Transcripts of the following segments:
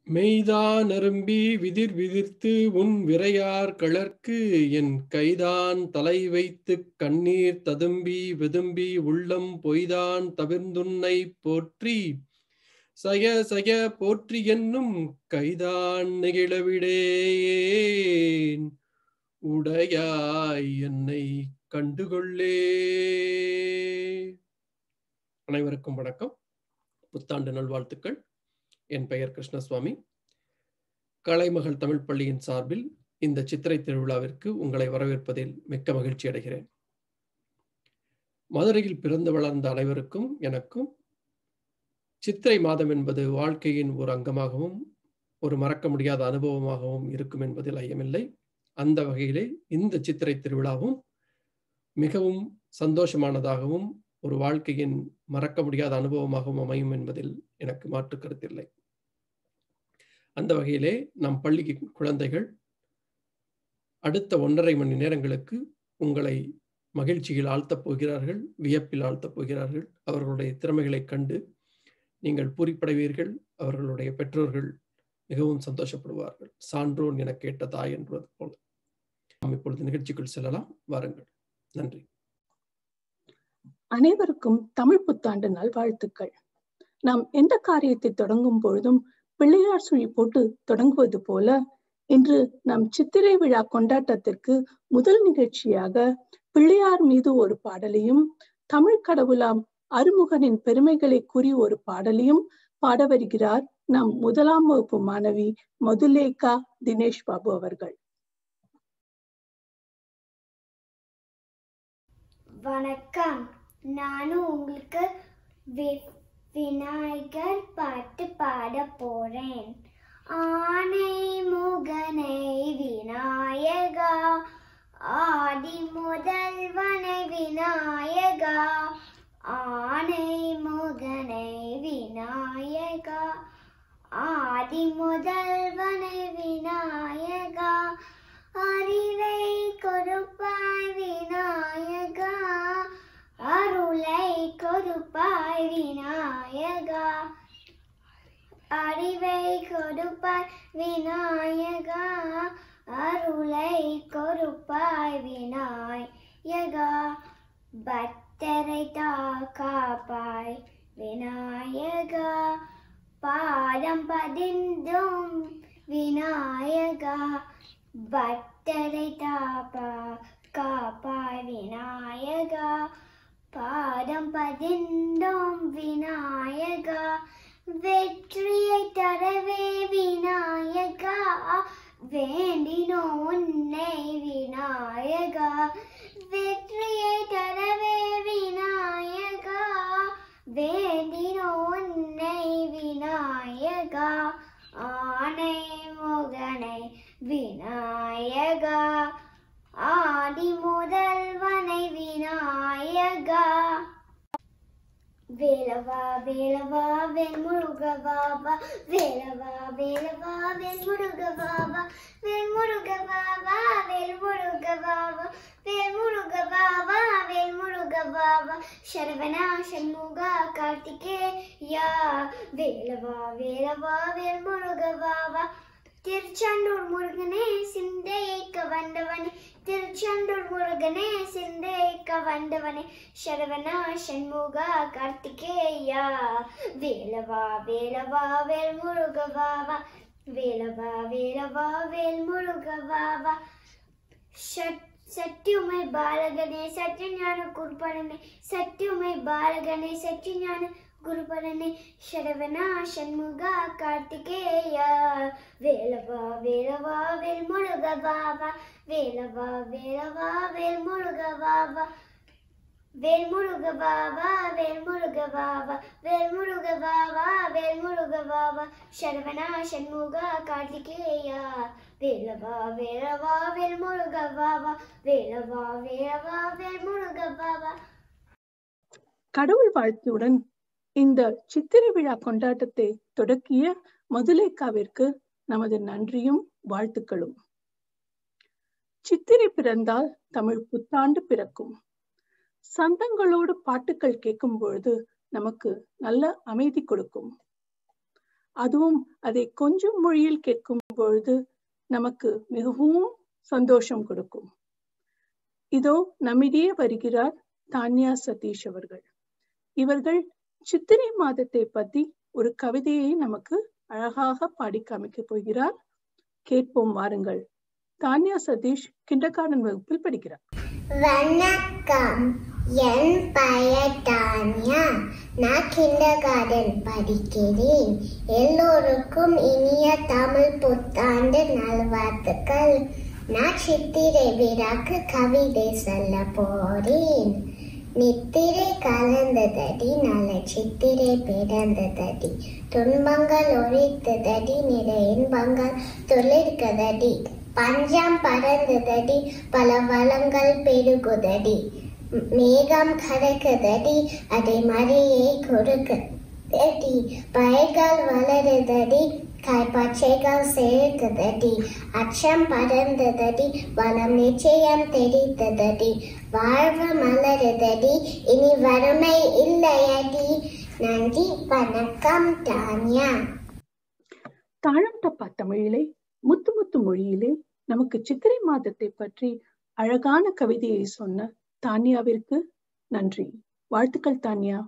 மெய்தான் அரும்பி விதிர் விதிர்த்து உன் விரையார் கழற்கு என் கைதான் தலை வைத்துக் கண்ணீர் ததும்பி வெதும்பி உள்ளம் பொய்தான் தவிர்ந்துன்னை போற்றி சய சய போற்றி என்னும் கைதான் நெகிழவிடேன் உடையாய் என்னை கண்டுகொள்ளே. அனைவருக்கும் வணக்கம். புத்தாண்டு நல்வாழ்த்துக்கள். என் பெயர் கிருஷ்ணசுவாமி. கலைமகள் தமிழ் பள்ளியின் சார்பில் இந்த சித்திரை திருவிழாவிற்கு உங்களை வரவேற்பதில் மிக்க மகிழ்ச்சி அடைகிறேன். மதுரையில் பிறந்து வளர்ந்த அனைவருக்கும் எனக்கும் சித்திரை மாதம் என்பது வாழ்க்கையின் ஒரு அங்கமாகவும் ஒரு மறக்க முடியாத அனுபவமாகவும் இருக்கும் என்பதில் ஐயமில்லை. அந்த வகையிலே இந்த சித்திரை திருவிழாவும் மிகவும் சந்தோஷமானதாகவும் ஒரு வாழ்க்கையின் மறக்க முடியாத அனுபவமாகவும் அமையும் என்பதில் எனக்கு மாற்று கருத்தில்லை. அந்த வகையிலே நம் பள்ளி குழந்தைகள் அடுத்த 1.5 மணி நேரங்களுக்கு உங்களை மகிழ்ச்சியில் ஆழ்த்தப் போகிறார்கள், வியப்பில் ஆழ்த்தப் போகிறார்கள். அவர்களுடைய திறமைகளை கண்டு நீங்கள் பூரிப்படைவீர்கள். அவர்களுடைய பெற்றோர்கள் மிகவும் சந்தோஷப்படுவார்கள். சான்றோன் என கேட்ட தாய் என்பது போல. நாம் இப்பொழுது நிகழ்ச்சிக்குள் செல்லலாம், வாருங்கள். நன்றி. அனைவருக்கும் தமிழ் புத்தாண்டு நல்வாழ்த்துக்கள். நாம் எந்த காரியத்தை தொடங்கும் பொழுதும் பிள்ளையார் சுழி போட்டு தொடங்குவது போல இன்று நம் சித்திரை விழா கொண்டாட்டத்திற்கு முதல் நிகழ்ச்சியாக பிள்ளையார் மீது ஒரு பாடலையும் தமிழ் கடவுளாம் அருமுகனின் பெருமைகளை கூறி ஒரு பாடலையும் பாட வருகிறார் நம் 1ஆம் வகுப்பு மாணவி மதுலேகா தினேஷ் பாபு அவர்கள். வணக்கம். நானும் உங்களுக்கு விநாயகர் பாட்டு பாட போறேன். ஆனை முகனை விநாயகா, ஆதி முதல்வனை விநாயகா, ஆனை முகனை விநாயகா, ஆதி முதல்வனை விநாயகா, அறிவை கொடுப்பாய் விநாயகா, அருளை கொடுப்பாய் விநாயகா, அறிவை கொடுப்பாய் விநாயகா, அருளை கொடுப்பாய் விநாயகா, பக்தரை காப்பாய் விநாயகா, பாதம் பதிந்தும் விநாயகா, பக்தரை காப்பாய் விநாயகா, பாதம் பதிந்தும் விநாயகா, வெற்றியை தரவே விநாயகா, வேண்டினோ உன்னை விநாயகா, வெற்றியை தரவே விநாயகா, வேண்டினோ உன்னை விநாயகா, ஆனை முகனை விநாயகா, ஆதி முதல்வனை விநாயகா, வேலவா வேலவா வெண்முருகவாவா, வேலவா வேலவா வெண்முருகவாவா, வெண்முருகவாவா வெண்முருகவாவா, வெண்முருகவாவா வெண்முருகவாவா, சரவணா சண்முகா கார்த்திகேயா, வேலவா வேலவா வெண்முருகவாவா, திருச்செந்தூர் முருகனே சிந்தைக்க வந்தவனே, திருச்செந்தூர் முருகனே சிந்தைக்க வந்தவனே, சரவணா சண்முகா கார்த்திகேயா, வேலவா வேலவா வேல்முருகவாவா, வேலவா வேலவா வேல்முருகவாவா, சத்தியுமை பாலகனே சத்தியஞான குருபரனே, சத்தியுமை பாலகனே சத்தியஞான குருபரனே, சரவணா சண்முகா கார்த்திகேயா, வேலவா வேலவா வேல்முருகவாவா, வேலவா வேலவா வேல்முருகவாவா, வேல்முருகவாவா வேல்முருகவாவா, வேல்முருகவாவா வேல்முருகவாவா, சரவணா சண்முகா கார்த்திகேயா, வேலவா வேலவா வேல்முருகவாவா, வேலவா வேலவா வேல்முருகவாவா. கடவுள் வாழ்த்துடன் இந்த சித்திரை விழா கொண்டாட்டத்தை தொடக்கிய மதுலேகாவிற்கு நமது நன்றியும் வாழ்த்துக்களும். சித்திரை பிறந்தால் தமிழ் புத்தாண்டு பிறக்கும். சந்தங்களோடு பாட்டுக்கள் கேட்கும் பொழுது நமக்கு நல்ல அமைதி கொடுக்கும். அதுவும் அதை கொஞ்சம் மொழியில் கேட்கும் பொழுது நமக்கு மிகவும் சந்தோஷம் கொடுக்கும். இதோ நம்மிடையே வருகிறார் தான்யா சதீஷ் அவர்கள். இவர்கள் சித்திரை மாதத்தை பத்தி ஒரு கவிதையை நமக்கு அழகாக பாடி காமிக்க போகிறார். கேட்போம் வாருங்கள். தான்யா சதீஷ் கிண்டர்கார்டன் வகுப்பில் படிக்கிறார். வணக்கம், என் பெயர் தான்யா. நான் கிண்டர்கார்டன் படிக்கிறேன். எல்லோருக்கும் இனிய தமிழ் புத்தாண்டு நல்வாழ்த்துக்கள். நான் சித்திரை விழாக்கு கவிதை சொல்ல போறேன். நித்திரை கலந்ததடி, நல்ல சித்திரை பிறந்ததடி, துன்பங்கள் ஒழித்ததடி, நிறை இன்பங்கள் துளிர்க்கதடி, பஞ்சம் பறந்ததடி, பல வளங்கள் பெருகுதடி, மேகம் கடக்குதடி, அதை மழையை கொடுக்குதடி, பயிர்கள் வளருதடி, காய்பச்சைகள் சேர்க்குதடி, அச்சம் பறந்ததடி, வளம் நிச்சயம் தெரிந்ததடி, வாழ்வு மலருதடி, இனி வறுமை இல்லையடி. நன்றி, வணக்கம். தான்யா. தாழம் டப்பா தமிழிலே முத்து முத்து மொழியிலே நமக்கு சித்திரை மாதத்தை பற்றி அழகான கவிதையை சொன்ன தான்யாவிற்கு நன்றி. வாழ்த்துக்கள் தான்யா.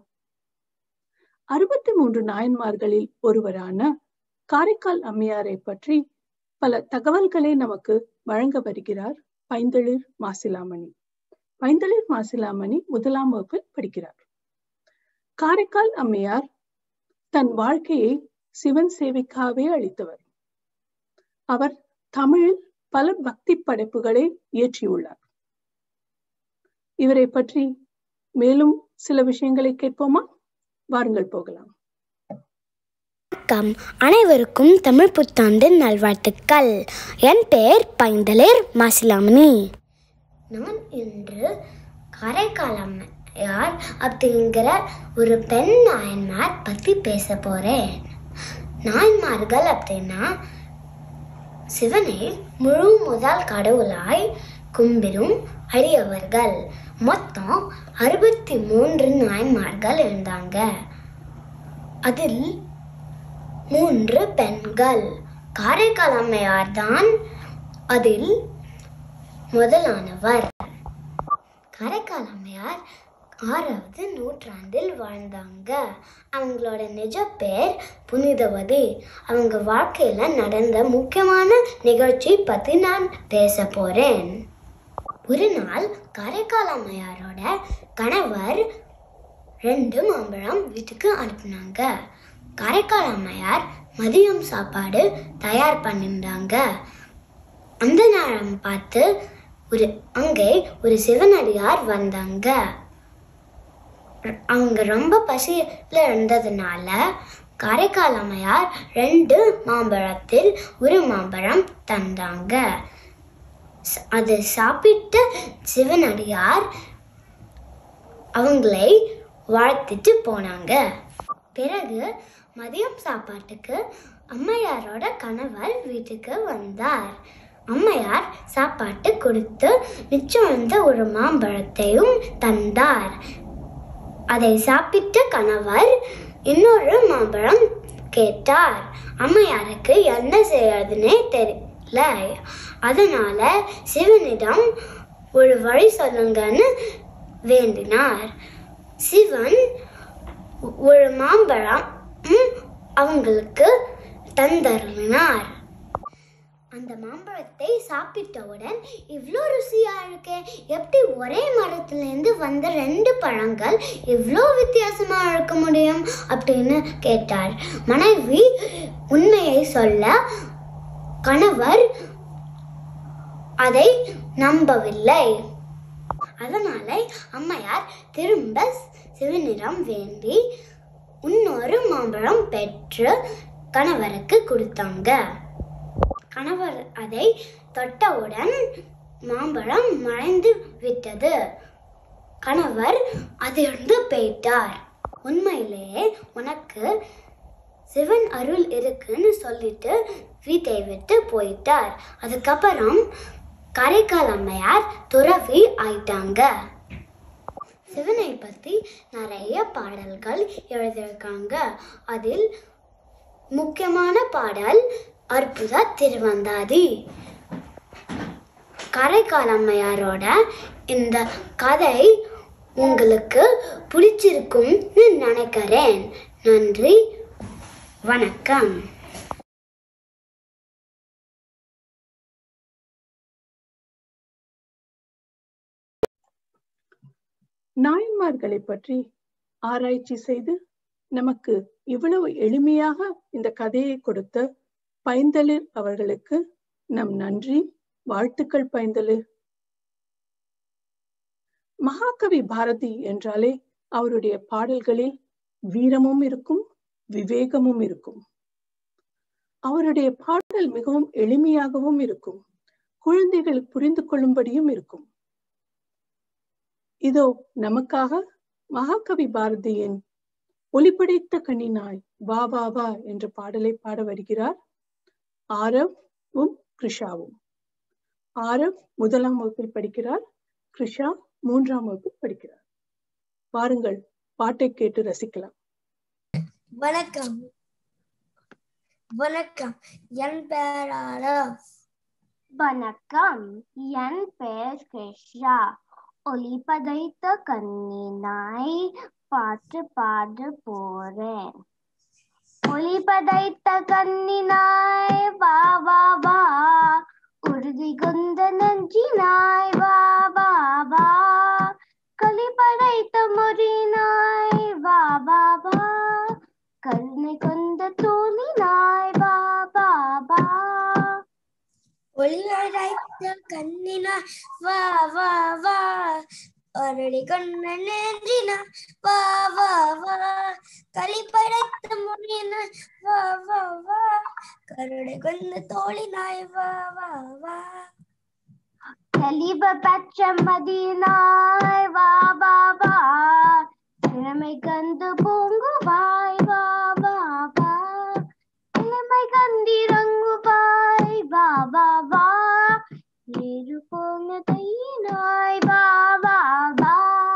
63 நாயன்மார்களில் ஒருவரான காரைக்கால் அம்மையாரை பற்றி பல தகவல்களை நமக்கு வழங்க வருகிறார் பைந்தளிர் மாசிலாமணி. பைந்தளிர் மாசிலாமணி 1ஆம் வகுப்பில் படிக்கிறார். காரைக்கால் அம்மையார் தன் வாழ்க்கையை சிவன் சேவைக்காகவே அளித்தவர். அவர் தமிழில் பல பக்தி படைப்புகளை இயற்றியுள்ளார். இவரை பற்றி மேலும் சில விஷயங்களை கேட்போமா? வாருங்கள் போகலாம். வணக்கம், அனைவருக்கும் தமிழ் புத்தாண்டு நல்வாழ்த்துக்கள். என் பெயர் பைந்தளிர் மாசிலாமணி. நான் இன்று காரைக்கால் அம்மையார் அப்படிங்கிற ஒரு பெண் நாயன்மார் பற்றி பேச போறேன். நாயன்மார்கள் அப்படின்னா சிவனை முழு முதல் கடவுளாய் கும்பிடும் அடியவர்கள். மொத்தம் 63 நாயன்மார்கள் இருந்தாங்க. அதில் 3 பெண்கள். காரைக்கால் அம்மையார் தான் அதில் முதலானவர். காரைக்கால் அம்மையார் 6வது நூற்றாண்டில் வாழ்ந்தாங்க. அவங்களோட நிஜ பேர் புனிதவதி. அவங்க வாழ்க்கையில நடந்த முக்கியமான நிகழ்ச்சி பத்தி நான் பேச போறேன். ஒரு நாள் காரைக்கால் அம்மையாரோட கணவர் 2 மாம்பழம் வீட்டுக்கு அனுப்புனாங்க. காரைக்கால் அம்மையார் மதியம் சாப்பாடு தயார் பண்ணியிருந்தாங்க. அந்த நேரம் பார்த்து அங்கே ஒரு சிவனடியார் வந்தாங்க. அவங்க ரொம்ப பசியில இருந்ததுனால காரைக்கால் அம்மையார் 2 மாம்பழத்தில் ஒரு மாம்பழம் தந்தாங்க. அது சாப்பிட்ட சிவனடியார் அவங்களை வாழ்த்திட்டு போனாங்க. பிறகு மதியம் சாப்பாட்டுக்கு அம்மையாரோட கணவர் வீட்டுக்கு வந்தார். அம்மையார் சாப்பாட்டு கொடுத்து மிச்சம் வந்த ஒரு மாம்பழத்தையும் தந்தார். அதை சாப்பிட்ட கணவர் இன்னொரு மாம்பழம் கேட்டார். அம்மையாருக்கு என்ன செய்யறதுன்னே தெரியல. அதனால சிவனிடம் ஒரு வழி சொல்லுங்கன்னு வேண்டினார். சிவன் ஒரு மாம்பழம் அவங்களுக்கு தந்தருளினார். அந்த மாம்பழத்தை சாப்பிட்டவுடன் இவ்வளோ ருசியா இருக்கு, எப்படி ஒரே மரத்திலிருந்து வந்த 2 பழங்கள் இவ்வளோ வித்தியாசமா இருக்க முடியும் அப்படின்னு கேட்டார். மனைவி உண்மையை சொல்ல கணவர் அதை நம்பவில்லை. அதனால அம்மையார் திரும்ப சிவனிடம் வேண்டி இன்னொரு மாம்பழம் பெற்று கணவருக்கு கொடுத்தாங்க. கணவர் அதை தொட்டவுடன் மாம்பழம் மறைந்து விட்டது. கணவர் அதிலிருந்து போயிட்டார். உண்மையிலேயே உனக்கு சிவன் அருள் இருக்குன்னு சொல்லிட்டு வீட்டை விட்டு போயிட்டார். அதுக்கப்புறம் காரைக்கால் அம்மையார் துறவி ஆயிட்டாங்க. சிவனை பற்றி நிறைய பாடல்கள் எழுதியிருக்காங்க. அதில் முக்கியமான பாடல் அற்புத திருவந்தாதி. காரைக்கால் அம்மையாரோட இந்த கதை உங்களுக்கு பிடிச்சிருக்கும்னு நினைக்கிறேன். நன்றி, வணக்கம். நாயன்மார்களை பற்றி ஆராய்ச்சி செய்து நமக்கு இவ்வளவு எளிமையாக இந்த கதையை கொடுத்த பைந்தளிர் அவர்களுக்கு நம் நன்றி, வாழ்த்துக்கள் பைந்தளிர். மகாகவி பாரதி என்றாலே அவருடைய பாடல்களில் வீரமும் இருக்கும், விவேகமும் இருக்கும். அவருடைய பாடல் மிகவும் எளிமையாகவும் இருக்கும், குழந்தைகள் புரிந்து கொள்ளும்படியும் இருக்கும். இதோ நமக்காக மகாகவி பாரதியின் ஒளிபடைத்த கண்ணினாய் வா வா வா என்ற பாடலை பாட வருகிறார் ஆரவும் கிருஷாவும். ஆரவ் 1ஆம் வகுப்பில் படிக்கிறார், கிருஷா 3ஆம் வகுப்பில் படிக்கிறார். பாருங்கள், பாட்டை கேட்டு ரசிக்கலாம். வணக்கம். வணக்கம், என் பெயர் ஆரவ். வணக்கம், என் பெயர் கிருஷா. ஒளி படைத்த கண்ணினாய் பாட்டு பாட போறேன். ஒளி படைத்த கண்ணினாய் வா வா வா, உறுதி கொண்ட நெஞ்சினாய் வா வா வா, களி படைத்த மொழினாய் வா வா வா, கருணை கொண்ட தோழினாய் வா வா வா. ஒளி படைத்த கண்ணினாய் வா வா வா, ஒருடி கொண்ட நெஞ்சினாய் வா வா வா, களி படைத்த மொழினாய் வா வா வா, கருணை கொண்ட தோழினாய் வா வா வா. தெளிவ பெற்ற மதினாய் வா வா வா, திறமை கண்டு பூங்குவாய் வா வா வா, இளமை கண்டிறங்குவாய் வா வா வா, ஏறு போன தையினாய் வா வா வா.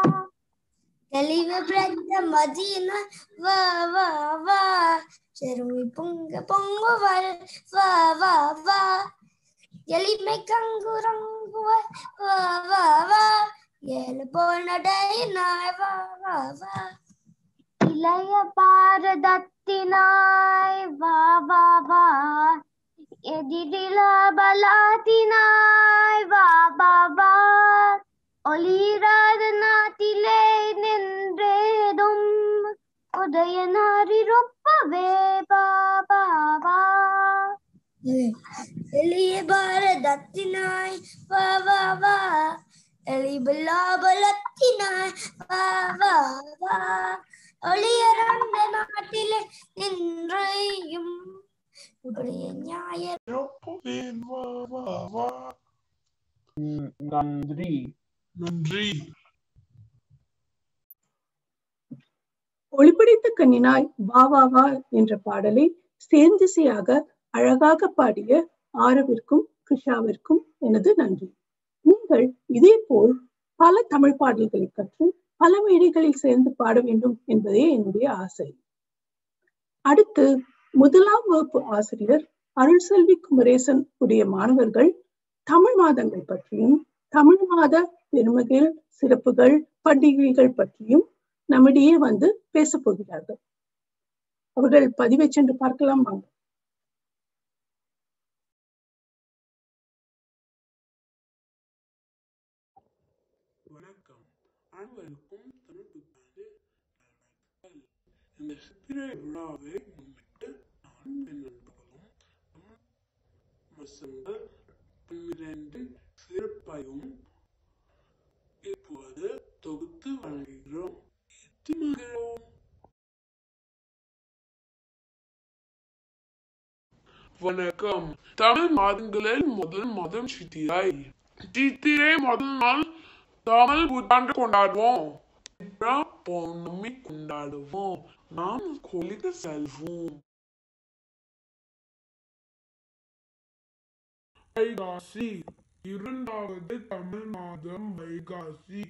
தெளிவு பெற்ற மதினாய் வா வா வா, செருமை பொங்க பொங்குவாய் வா வா வா, எளிமை கங்குரங்குவாய் வா வா வா, ஏழு போல் நடையினாய் வா வா வா. இளைய பாரதத்தினாய் வா வா வா, எதிரில பலாத்தினாய் வா வா வா, ஒளிராத நாட்டிலே நின்றேதும் உதயநாரிருப்பவே வா வா வா. எளிய பாரதத்தினாய் வா வா வா, எளிபலாபலத்தினாய் வா வா வா, ஒளியரந்த நாட்டிலே நின்றையும் உடைய நியாய நன்றி. நன்றி. ஒளிபடைத்த கண்ணினாய் வா வா வா என்ற பாடலை சேர்ந்திசையாக அழகாக பாடிய ஆரவிற்கும் கிருஷாவிற்கும் எனது நன்றி. நீங்கள் இதே போல் பல தமிழ் பாடல்களை கற்று பல மேடைகளில் சேர்ந்து பாட வேண்டும் என்பதே என்னுடைய ஆசை. அடுத்து 1ஆம் வகுப்பு ஆசிரியர் அருள்செல்வி குமரேசன் உடைய மாணவர்கள் தமிழ் மாதங்கள் பற்றியும் தமிழ் மாத பெருமைகள், சிறப்புகள், பண்டிகைகள் பற்றியும் நம்மிடையே வந்து பேச போகிறார்கள். அவர்கள் பதிவை சென்று பார்க்கலாம் வாங்க. வணக்கம், அனைவருக்கும் தமிழ் புத்தாண்டு நல்வாழ்த்துக்கள். இந்த சித்திரை விழாவை முன்னிட்டு நான் என் நண்பர்களும் தமிழ் மாதங்கள் 12 சிறப்பையும் இப்போது தொகுத்து வழங்குகிறோம். வணக்கம். தமிழ் மாதங்களில் முதல் மாதம் சித்திரை. சித்திரை முதல் நாள் தமிழ் புத்தாண்டு கொண்டாடுவோம். பௌர்ணமி கொண்டாடுவோம். நாம் கோயிலுக்கு செல்வோம். வைகாசி 2வது தமிழ் மாதம் வைகாசி.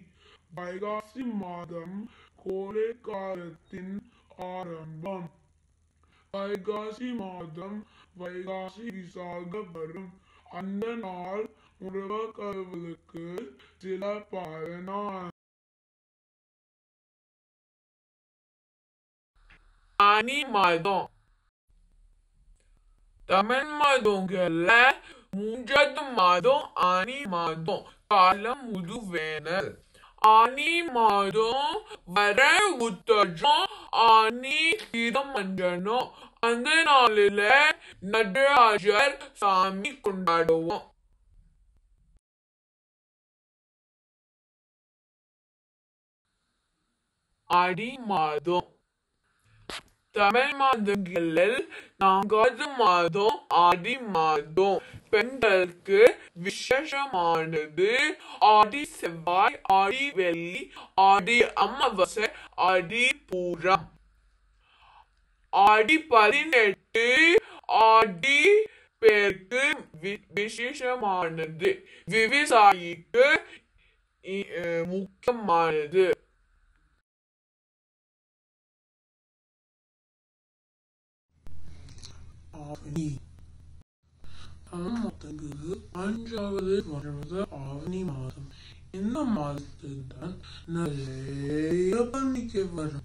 வைகாசி மாதம் கோடை காலத்தின் ஆரம்பம். வைகாசி மாதம் வைகாசி விசாக வரும். அந்த நாள் முருகக் கடவுளுக்கு சிறப்பான நாள். ஆனி மாதம் தமிழ் மாதங்கள்ல மூன்றாவது மாதம் ஆனி மாதம். காலம் முதுவேனல். ஆனி மாதம் வர உத்தரம் ஆனி திருமஞ்சனம். அந்த நாளில நடராஜர் சாமி கொண்டாடுவோம். ஆடி மாதம் தமிழ் மாதங்களில் 4வது மாதம் ஆடி மாதம். பெண்களுக்கு விசேஷமானது. ஆடி செவ்வாய், ஆடி வெள்ளி, ஆடி அமாவாசை, ஆடி பூரம். ஆடி 18 ஆடி பேருக்கு விசேஷமானது. விவசாயிக்கு முக்கியமானது. ஆவணி தமிழ் மாதங்களுக்கு 5வது வருவது ஆவணி மாதம். இந்த மாதத்தில் தான் நிறைய பண்டிகை வரும்.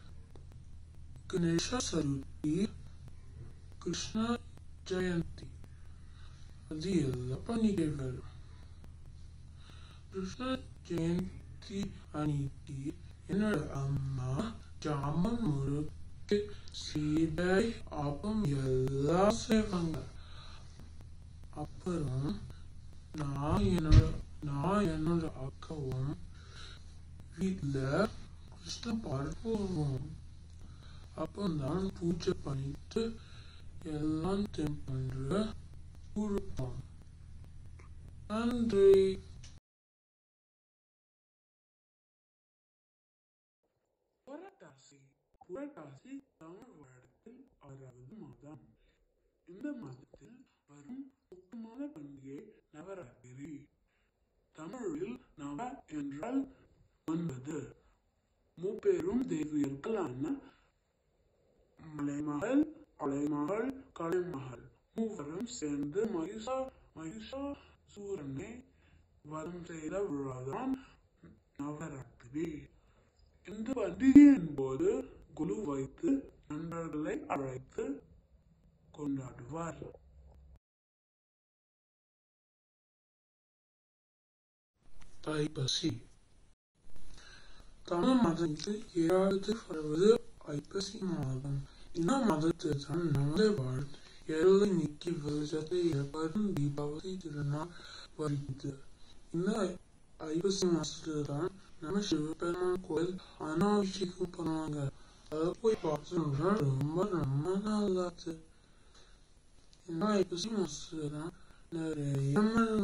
கணேச சதுர்த்தி, கிருஷ்ண ஜெயந்தி, அது எல்லா பண்டிகை வரும். கிருஷ்ண ஜெயந்தி அன்னைக்கு என்னோட அம்மா ஜாமன் முறுக்கு சீடை அப்பம் எல்லாம் செய்வாங்க. அப்புறம் நான் என்னோட அக்காவும் வீட்டுல கிருஷ்ண பாட்டு போடுவோம். அப்பதான் பூஜை பண்ணிட்டு எல்லாம் பண்ற கொடுப்போம். நன்றி. புரட்டாசி தமிழ் வருடத்தில் 6வது மாதம். இந்த மாதத்தில் வரும் முக்கியமான பண்டிகை நவராத்திரி. தமிழில் நவ என்றால் 9. முப்பெரும் தேவியர்களான மலைமகள், அலைமகள், கலைமகள் மூவரும் சேர்ந்து மகிஷாசூரனை வதம் செய்த விழாதான் நவராத்திரி. இந்த பண்டிகையின் போது குழு வைத்து நண்பர்களை அழைத்து கொண்டாடுவார். தைப்பசி தமிழ் மாதத்தில் 7வது வருவது ஐப்பசி மாதம். இந்த மாதத்தில் தான் நமது வாழ் எருளை நீக்கி விவசாயத்தை இழப்பதும் தீபாவளி திருநாள் வருகிறது. இந்த ஐப்பசி மாசத்துல தான் நம்ம சிவபெருமான் கோயில் அனாபிஷேகம் பண்ணுவாங்க. அதை போய் பார்த்தோம்னா ரொம்ப நல்லாச்சு. இந்த ஐப்பசி மாசத்துல தான் நிறைய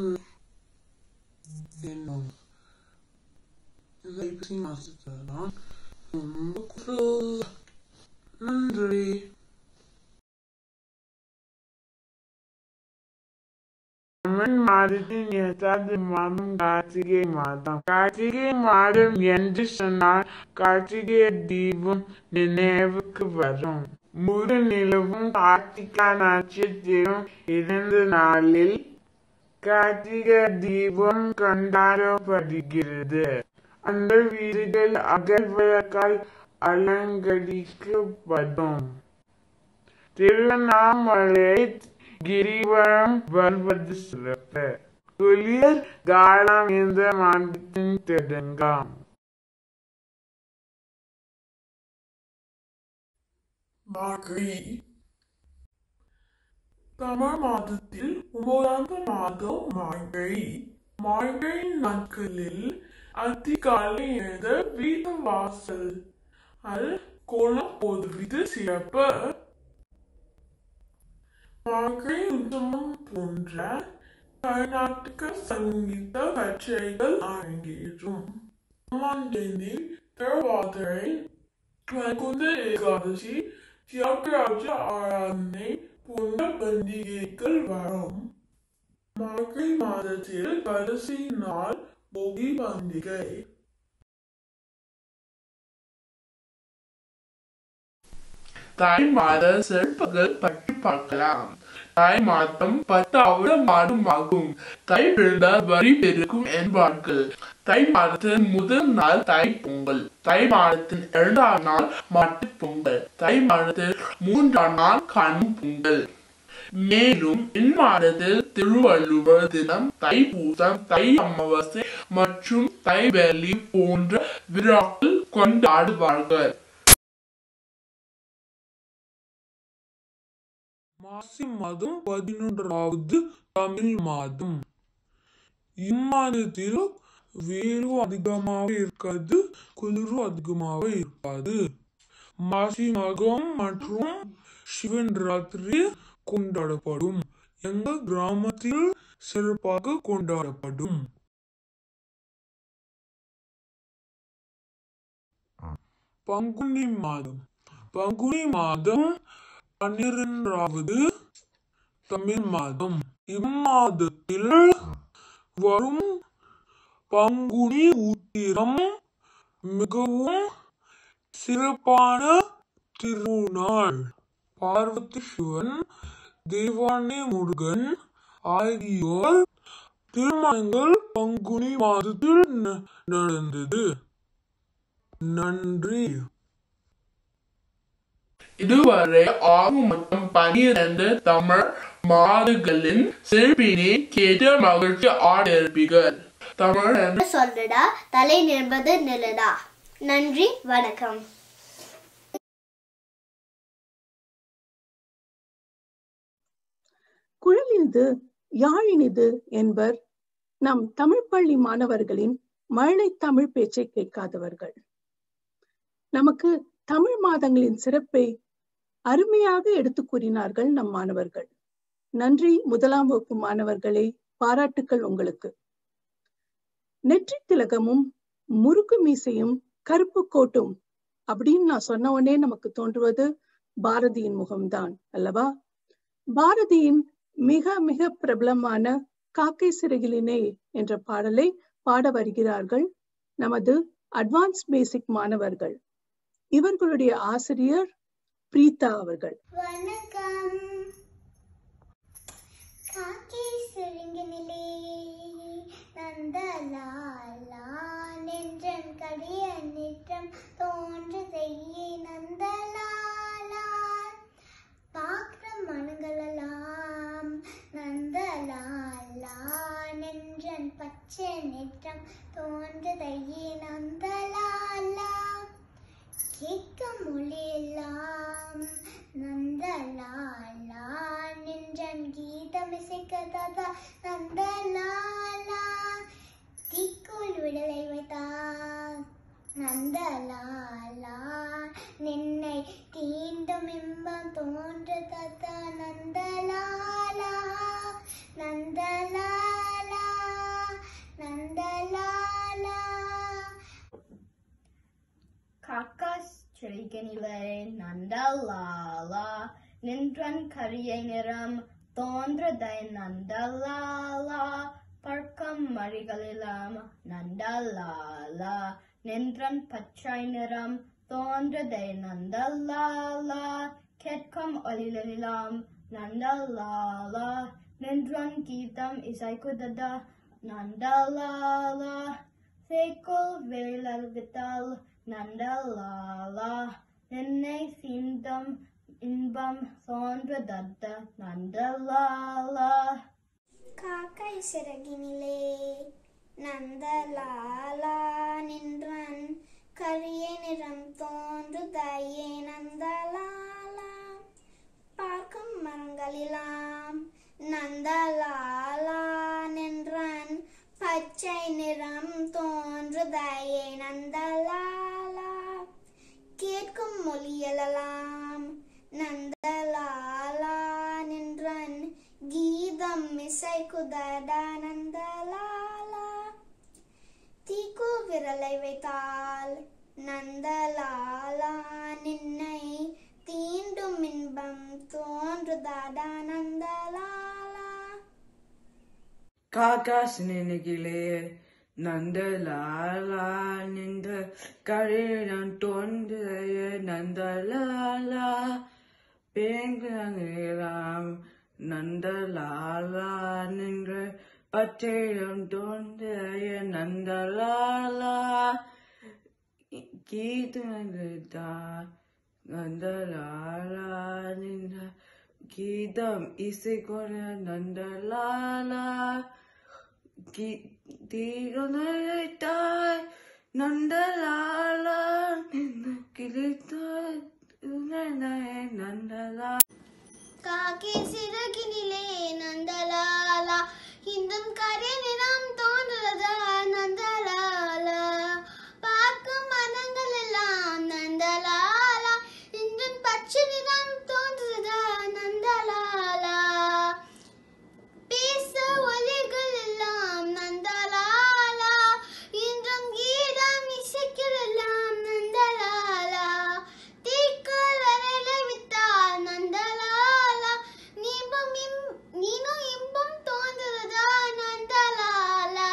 என்னும் இந்த ஐப்பசி மாசத்துல தான் ரொம்ப குரல். நன்றி. தமிழ் மாதத்தின் 8வது மாதம் கார்த்திகை மாதம். கார்த்திகை மாதம் என்று சொன்னால் கார்த்திகை தீபம் நினைவுக்கு வரும். முழு நிலவும் கார்த்திகை நட்சத்திரம் இருந்த நாளில் கார்த்திகை தீபம் கொண்டாடப்படுகிறது. அந்த வீடுகள் அகல்விளக்கால் அலங்கரிக்கப்படும். திருவண்ணாமலை கிரிவலம் வருவது சிறப்பு. குளிர் காலம் இந்த மாதத்தின் தொடங்கும். மார்கழி தமிழ் மாதத்தில் 9வது மாதம் மார்கழி. மார்கழி நாட்களில் அதிகாலை எழுந்த வீட்டு வாசல் கோலம் போடுவது சிறப்பு. மார்கழி உத்தமம் போன்ற கர்நாடக சங்கீத கச்சேரிகள் அரங்கேறும். 1ஆம் தேதி திருவாதிரை, வைகுண்ட ஏகாதசி, தியாகராஜ ஆராதனை போன்ற பண்டிகைகள் வரும். மார்கழி மாதத்தில் கடைசி நாள் போகி பண்டிகை. தை மாத சிறப்புகள் பற்றி பார்க்கலாம். தை மாதம் 10வது மாதமாகும். தை பிறந்தால் வரி பெருக்கும் என்பார்கள். தை மாதத்தின் முதல் நாள் தை பொங்கல். தை மாதத்தின் 2ஆம் நாள் மாட்டுப் பொங்கல். தை மாதத்தில் 3ஆம் நாள் காணும் பொங்கல். மேலும் இம்மாதத்தில் திருவள்ளுவர் தினம், தைப்பூசம், தை அமாவாசை மற்றும் தை வேலி போன்ற விழாக்கள் கொண்டாடுவார்கள். மாசி மாதம் 11வது தமிழ் மாதம். இம்மாதத்தில் வெயிலும் அதிகமாக இருக்காது, குளிரும் அதிகமாக இருக்காது. மாசி மகம் மற்றும் சிவன் ராத்திரி கொண்டாடப்படும். எங்கள் கிராமத்தில் சிறப்பாக கொண்டாடப்படும். பங்குனி மாதம். பங்குனி மாதம் 12வது தமிழ் மாதம். இம்மாதத்தில் வரும் பங்குனி உத்திரம் மிகவும் சிறப்பான திருநாள். பார்வதி சிவன், தேவானை முருகன் ஆகியோர் திருமணங்கள் பங்குனி மாதத்தில் நடந்தது. நன்றி. இதுவரை 6 மற்றும் 12 தமிழ் மாதங்களின் சிறப்பினை கேட்டு மகிழ்ச்சி ஆடிருப்பீர்கள். தமிழ் என்று சொல்லடா, தலை நிற்பது நிலடா. நன்றி, வணக்கம். குழலினிது யாழினிது என்பர் நம் தமிழ் பள்ளி மாணவர்களின் மழலை தமிழ் பேச்சை கேட்காதவர்கள். நமக்கு தமிழ் மாதங்களின் சிறப்பை அருமையாக எடுத்து கூறினார்கள் நம் மாணவர்கள். நன்றி முதலாம் வகுப்பு மாணவர்களே, பாராட்டுக்கள் உங்களுக்கு. நெற்றி திலகமும் முறுக்கு மீசையும் கருப்பு கோட்டும் அப்படின்னு நான் சொன்ன உடனே நமக்கு தோன்றுவது பாரதியின் முகம்தான் அல்லவா? பாரதியின் மிக மிக பிரபலமான காக்கை சிறகிலினே என்ற பாடலை பாட வருகிறார்கள் நமது அட்வான்ஸ் பேசிக் மாணவர்கள். இவர்களுடைய ஆசிரியர் பிரீதா அவர்கள். வணக்கம். காக்கை சிறகினிலே நந்தலாலா நெஞ்சன் கடிய நிற்றம் தோன்றுதையே நந்தலாலா பாக்கிரம் மனங்களெல்லாம் நந்தலாலா நெஞ்சன் பச்சை நிற்றம் தோன்றுதையே நந்தலாலா கேட்க மொழியெல்லாம் நந்தலாலா நின்றன் கீதம் இசைக்கதா நந்தலாலா தீக்குள் விடலை வைத்தார் நந்தலாலா நின்னை தீண்டும் இன்பம் தோன்றதா நந்தலாலா நந்தலாலா நந்தலாலா. காக்காஸ் சிறகினிலே நந்தலாலா நின்றன் கரிய நிறம் தோன்றதை நந்தலாலா பர்க்கம் மறிகளிலாம் நந்தலாலா நின்றன் பச்சை நிறம் தோன்றதை நந்தலாலா கேட்கும் ஒலிலெல்லாம் நந்தலாலா நின்றன் கீதம் இசைக்குதா நந்தலாலா சேக்குள் வேலல் வித்தால் நந்தலாலா நின்னை சீந்தம் இன்பம் தோன்றதா நந்தலாலா. காக்கை சிறகினிலே நந்தலாலா நின்றன் கரிய நிறம் தோன்றுதையே நந்தலாலா பார்க்கும் மரங்களிலாம் நந்தலாலா நின்றன் பச்சை நிறம் தோன்றுதையே நந்தலாலா கேட்கும் மொழியெல்லாம் நந்தலாலா நின்றன் கீதம் இசைக்குதடா நந்தலாலா தீக்கு விரலை வைத்தால் நந்தலாலா நின்னை தீண்டும் இன்பம் தோன்றுதடா நந்தலாலா. காக்கா சினிகிலே நந்தலாலா நின்ற கரையிடம் தோன்றிய நந்தலாலா பேங்கலாம் நந்தலாலா நின்ற பச்சையிடம் தோன்றிய நந்தலாலா கீதா நந்தலாலா நின்ற கீதம் இசைகொட நந்தலாலா தீரலைத்தாய் நந்தலாலா கிழித்தாய் நந்தலா காக்கே சிறகினிலே நந்தலாலா இந்தும் கரை நிறம் தோன்றுறதா நந்தலாலா பார்க்கும் மனங்கள் எல்லாம் நந்தலாலா இன்றும் பச்சை நிறம் தோன்றுறதா நந்தலாலா பேச ஒலிகள் எல்லாம் நந்தலாலா இன்றும் கீதம் இசைக்கிறெல்லாம் நந்தலாலா தீக்குள் வரலை விட்டால் நந்தலாலா நீனும் இன்பம் தோன்றுறதா நந்தலாலா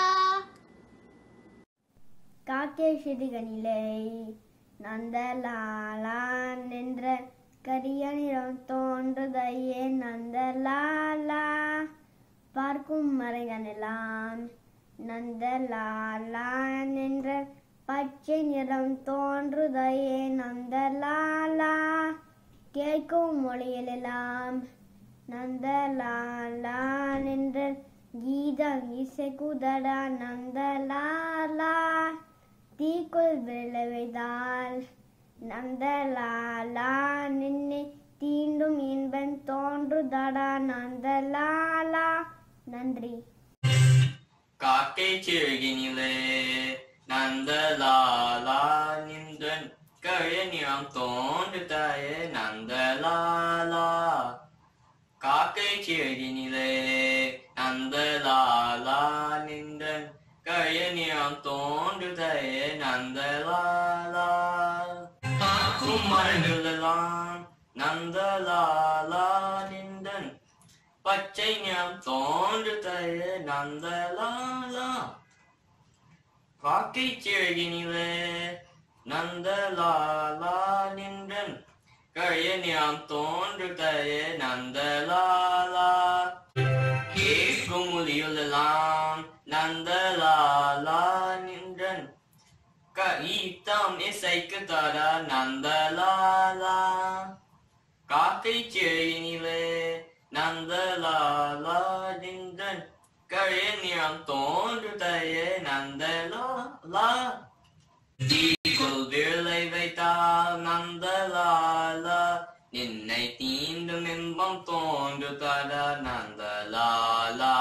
காக்கே சிறுகனிலே நந்தலாலா நின்ற கரிய நிறம் தோன்றுதையே நந்தலாலா பார்க்கும் மறைகளெல்லாம் நந்தலாலா நின்ற பச்சை நிறம் தோன்றுதையே நந்தலாலா கேட்கும் மொழியிலெல்லாம் நந்தலாலா நின்ற கீதம் இசைக்குதடா நந்தலாலா தீக்குள் விளைவைதால் நந்தலாலா நின்னை தீண்டும் இன்பம் தோன்றுதடா நந்தலாலா நன்றி. காக்கை சிறகினிலே நந்தலாலா நின்றன் கரிய நிறம் தோன்றுதாயே நந்தலாலா காக்கை சிறகினிலே நந்தலாலா நின்றன் கரிய நிறம் தோன்றுதாயே நந்தலாலா பார்க்கும் மரங்களெல்லாம் நந்தலாலா நின்றன் பச்சை நிறம் தோன்றுதையே நந்தலாலா காக்கை சிறகினிலே நந்தலாலா நின்றன் கரிய நிறம் தோன்றுதையே நந்தலாலா கேட்கும் மொழிகளெல்லாம் நந்தலாலா நின்றன் கீதம் இசைக்குதடா நந்தலாலா காக்கை சிறகினிலே நந்தலாலா நின்றன் கரிய நிறம் தோன்றுதையே நந்தலாலா தீக்குள் விரலை வைத்தால் நந்தலாலா நின்னை தீண்டும் இன்பம் தோன்றுதடா நந்தலாலா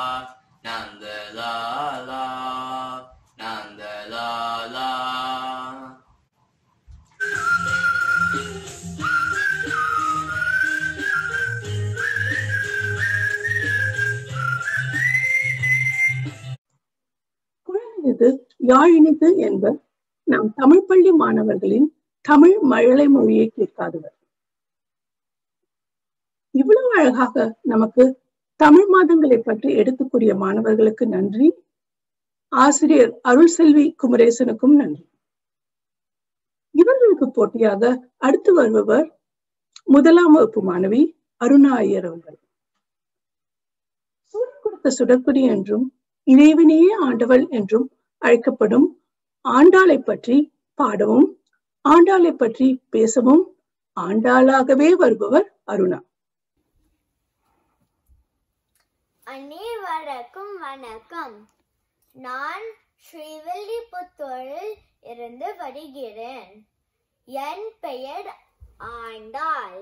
நந்தலாலா நந்தலாலா குழலினிது யாழினிது என்பர் நம் தமிழ் பள்ளி மாணவர்களின் தமிழ் மழலை மொழியை கேட்காதவர். இவ்வளவு அழகாக நமக்கு தமிழ் மாதங்களை பற்றி எடுத்துக் கூறிய மாணவர்களுக்கு நன்றி. ஆசிரியர் அருள்செல்வி குமரேசனுக்கும் நன்றி. இவர்களுக்கு போட்டியாக அடுத்து வருபவர் முதலாம் வகுப்பு மாணவி அருணா ஐயர் அவர்கள். சூடி கொடுத்த சுடற்குடி என்றும் இறைவனையே ஆண்டவள் என்றும் அழைக்கப்படும் ஆண்டாளை பற்றி பாடவும் ஆண்டாளை பற்றி பேசவும் ஆண்டாளாகவே வருபவர் அருணா. அனைவருக்கும் வணக்கம். நான் ஸ்ரீவில்லிபுத்தூரில் இருந்து வருகிறேன். என் பெயர் ஆண்டாள்.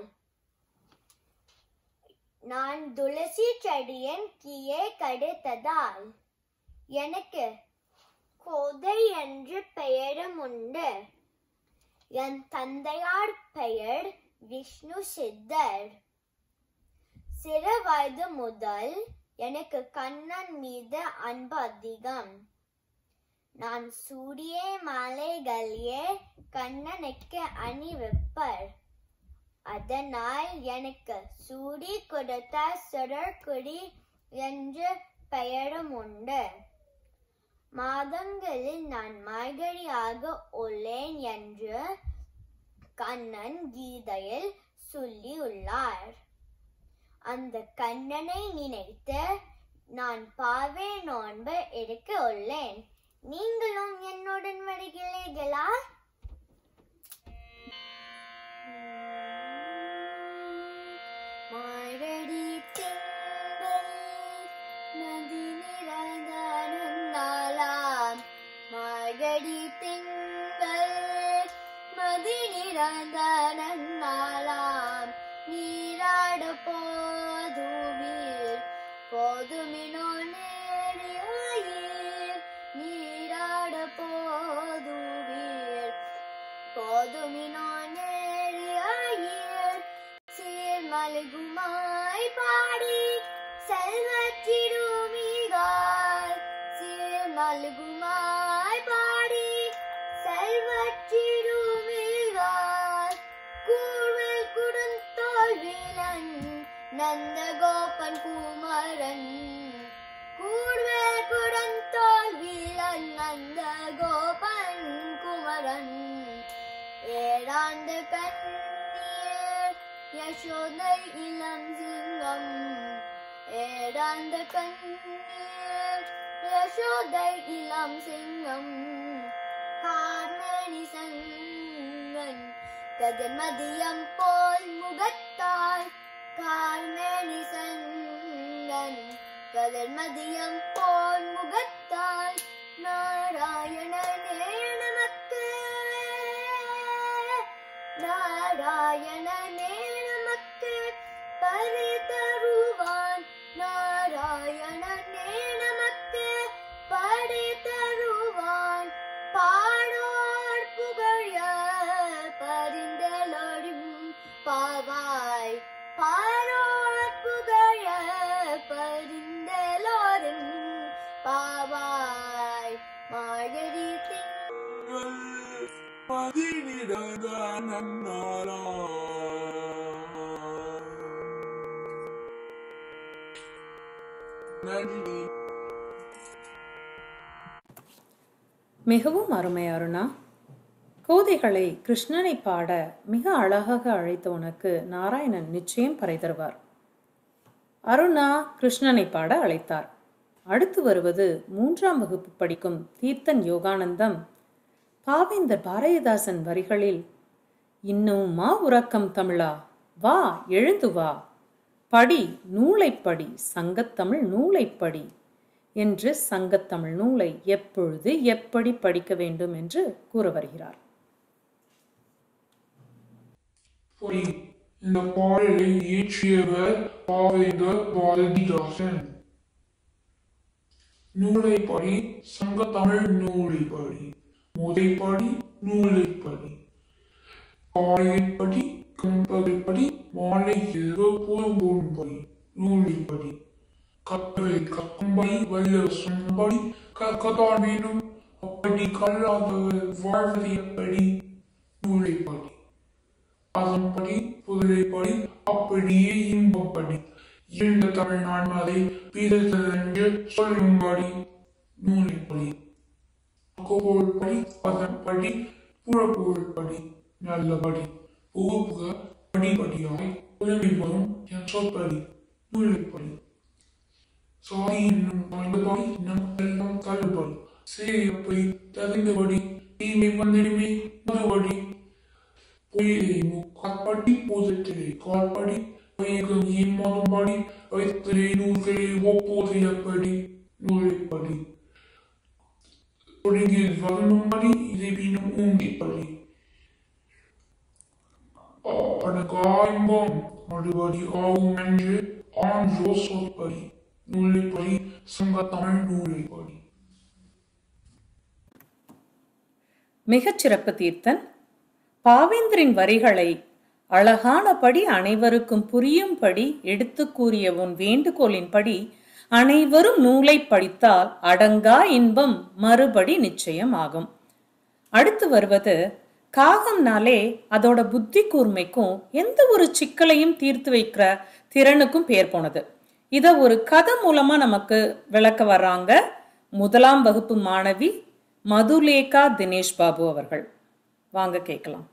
நான் துளசி செடியின் கீழே கிடைத்ததால் எனக்கு கோதை என்று பெயரும் உண்டு. என் தந்தையார் பெயர் விஷ்ணு சித்தர். சிறு வயது முதல் எனக்கு கண்ணன் மீது அன்பு அதிகம். நான் சூரிய மாலைகளையே கண்ணனுக்கு அணிவிப்பர். அதனால் எனக்கு சூடி கொடுத்த சுடற்குடி என்று பெயரும் உண்டு. மாதங்களில் நான் மார்கழியாக உள்ளேன் என்று கண்ணன் கீதையில் சொல்லியுள்ளார். அந்த கண்ணனை நினைத்து நான் பாவை நோன்பு எடுக்க உள்ளேன். நீங்களும் என்னுடன் வருகிறீர்களா? மார்கழி திங்கள் நதி நிறைந்த நன்னாளாம். மார்கழி திங்கள் மதி நிறைந்த நன்னாளாம். நீராட போதுவீர் போதுமினோ நேரியாயீர். நீராட போதுவீர் போதுமினோ நேரியாயீர். சீர்மல்குமாய் பாடி செல்வற்றிடுமிகால். சீர்மல்குமாய் பாடி செல்வற்றிடுமிகால். கூர்வேல் குடுந்தோள் வீரன் நந்தகோபன் குமரன். கூர்வேல் குடுந்தோள் வீரன் நந்தகோபன் குமரன். ஏழாண்டு கண்ணீர் யசோதை இளம் சிங்கம். ஏழாண்டு கண்ணீர் யசோதை இளம் சிங்கம். கார்மேனி சங்கன் கதிர்மதியம் போல் முகத்தால். கார்மேனி சங்கன் கதிர்மதியம் போல் முகத்தால். நாராயணனே நமக்கு நாராயணனே நமக்கு பரி தருவான். நாராயணனே நமக்கு பரி தருவான். பாடோர் புகழ பரிந்தலோடும் பாவாய். பாடோர் புகழ பரிந்தலோடும் பாவாய். மார்கழி திங்கள் மதி நிறைந்த நன்னாளாம். நன்றி. மிகவும் அருமை அருணா. கோதைகளை கிருஷ்ணனை பாட மிக அழகாக அழைத்த உனக்கு நாராயணன் நிச்சயம் பறை தருவார். அருணா கிருஷ்ணனை பாட அழைத்தார். அடுத்து வருவது 3ஆம் வகுப்பு படிக்கும் தீர்த்தன் யோகானந்தம் பாவேந்தர் பாரதிதாசன் வரிகளில் இன்னுமா உறக்கம் தமிழா, வா எழுந்து வா, படி நூலைப்படி, சங்கத்தமிழ் நூலைப்படி என்று சங்கத்தமிழ் நூலை எப்பொழுது எப்படி படிக்க வேண்டும் என்று கூற வருகிறார். இந்த பாடலை இயற்றியவர் பாவேந்தர் பாரதிதாசன். நூலைப்படி, சங்கத்தமிழ் நூலைப்படி, முறைப்படி நூலைப்படி, காலைப்படி கம்பகைப்படி, மாலை இரவு பூர்வம்படி நூலைப்படி, கற்களை கக்கும்படி வல்ல சொன்படி கற்கத்தான் வேண்டும். அப்படி கல்லாதவர் வாழ்வது எப்படி? நூலைப்படி. அதன்படி புகழைப்படி, அப்படியே இன்பப்படி, இருந்த தமிழ் நான்மதை பிறந்ததென்று சொல்லும்படி நூலைப்படி. புகழ்படி, அதன்படி புறப்புகழ்படி, நல்லபடி, புக படிப்படியாய் உதவி வரும் என் சொற்படி நூலைப்படி. சாதி என்னும் தாழ்ந்தபடி நம் எல்லாம் தள்ளுபடி, செய்யப்படி தகுந்தபடி, தீமை வந்திடுமே மறுபடி, பொய்யை முக்காற்படி பூதத்திலே கால்படி, வைகம் ஏமாறும்படி, வைத்திலே நூல்களே ஒப்போது எப்படி நூலைப்படி, தொடங்கில் வரும்படி இறைவினும் ஊங்கிப்படி, அடகாய்பம் மறுபடி ஆகும் என்று ஆன்றோ சொற்படி நூலைப்படி, சங்கத்தமிழ் நூலைப்படி. மிகச்சிறப்பு தீர்த்தன். பாவேந்தரின் வரிகளை அழகானபடி அனைவருக்கும் புரியும்படி எடுத்து கூறிய உன் வேண்டுகோளின்படி அனைவரும் நூலை படித்தால் அடங்கா இன்பம் மறுபடி நிச்சயம் ஆகும். அடுத்து வருவது காகம்னாலே அதோட புத்தி கூர்மைக்கும் எந்த ஒரு சிக்கலையும் தீர்த்து வைக்கிற திறனுக்கும் பேர் போனது. இத ஒரு கதை மூலமா நமக்கு விளக்க வர்றாங்க முதலாம் வகுப்பு மாணவி மதுலேகா தினேஷ் பாபு அவர்கள். வாங்க கேட்கலாம்.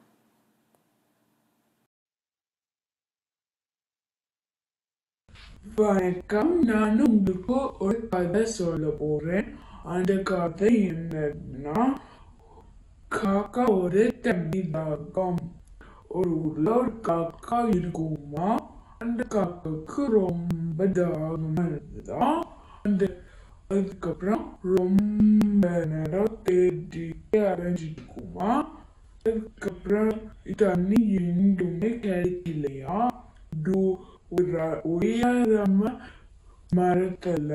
வணக்கம். நான் உங்களுக்கு ஒரு கதை சொல்ல போறேன். அந்த கதை என்னன்னா, காக்கா ஒரு தண்ணி தாகம். ஒரு ஊர்ல ஒரு காக்கா இருக்குமா. அந்த காக்காக்கு ரொம்ப தாகமா இருந்ததுதான். அதுக்கப்புறம் ரொம்ப நேரம் தேடிட்டு அலைஞ்சிட்டு இருக்குமா. அதுக்கப்புறம் தண்ணி எங்குமே கிடைக்கலையா. உயரமா மரத்துல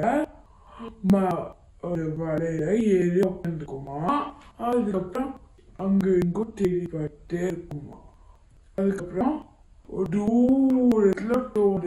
வலையில ஏறி உட்காந்துக்குமா. அதுக்கப்புறம் அங்க இங்கும் தேடிப்பட்டே இருக்குமா. அதுக்கப்புறம் தூரத்துல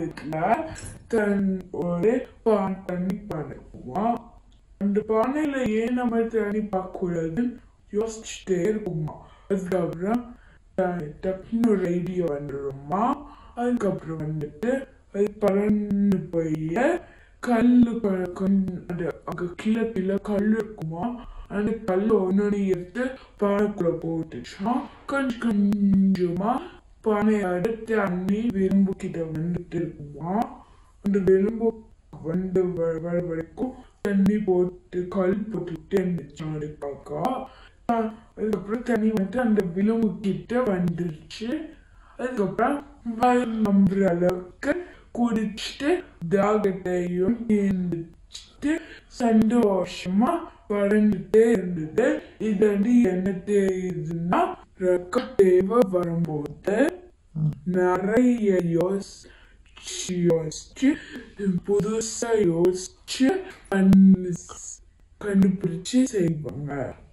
ஒரு தண்ணி பானைக்குமா. அந்த பானையில ஏன் நம்ம தண்ணி பார்க்கக்கூடாதுன்னு யோசிச்சுட்டே இருக்குமா. அதுக்கப்புறம் டக்குனு ஒரு ஐடியா வந்துடுமா. அதுக்கப்புறம் வந்துட்டு அது பறந்து போய் கல்லு அங்க கீழே கல் இருக்குமா. அந்த கல்லு ஒன்னு எடுத்து பானைக்குள்ள போட்டுச்சா. கொஞ்சமா பானையோட தண்ணி விரும்பு கிட்ட வந்துட்டு இருக்குமா. அந்த விரும்பு வந்து வர வரைக்கும் தண்ணி போட்டு கல் போட்டுட்டு இருந்துச்சு அது காக்கா. அதுக்கப்புறம் தண்ணி வந்து அந்த விளிம்பு கிட்ட வந்துருச்சு. அதுக்கப்புறம் நம்புற அளவுக்கு குடிச்சிட்டு தாகத்தையும் தீர்ந்துட்டு சந்தோஷமா வளர்ந்துட்டே இருந்தது. இது வந்து என்ன தெரியுதுன்னா, ரெக்க தேவை வரும்போது நிறைய யோசிச்சு புதுசா யோசிச்சு கண்டுபிடிச்சு செய்வாங்க.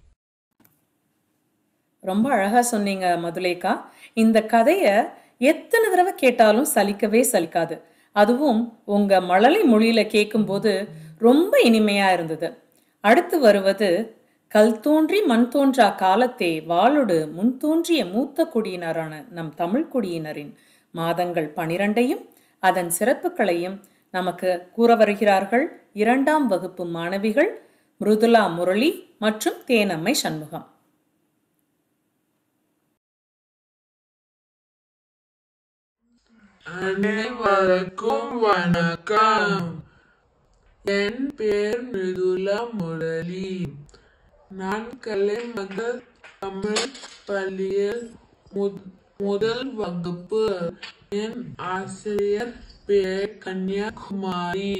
ரொம்ப அழகா சொன்னீங்க மதுலேகா. இந்த கதைய எத்தனை தடவை கேட்டாலும் சலிக்கவே சலிக்காது. அதுவும் உங்க மழலை மொழியில கேட்கும்போது ரொம்ப இனிமையா இருந்தது. அடுத்து வருவது, கல் தோன்றி மண் தோன்றா காலத்தே வாளொடு முன் தோன்றிய மூத்த குடியினரான நம் தமிழ் குடியினரின் மாதங்கள் 12ஐயும் அதன் சிறப்புகளையும் நமக்கு கூற வருகிறார்கள் 2ஆம் வகுப்பு மாணவிகள் மிருதுலா முரளி மற்றும் தேனம்மை சண்முகம். அனைவருக்கும் வணக்கம். என் பேர் மிருதுலா முரளி. நான் கலைமகள் தமிழ் பள்ளியில் முதல் வகுப்பு. என் ஆசிரியர் பேர் கன்னியாகுமாரி.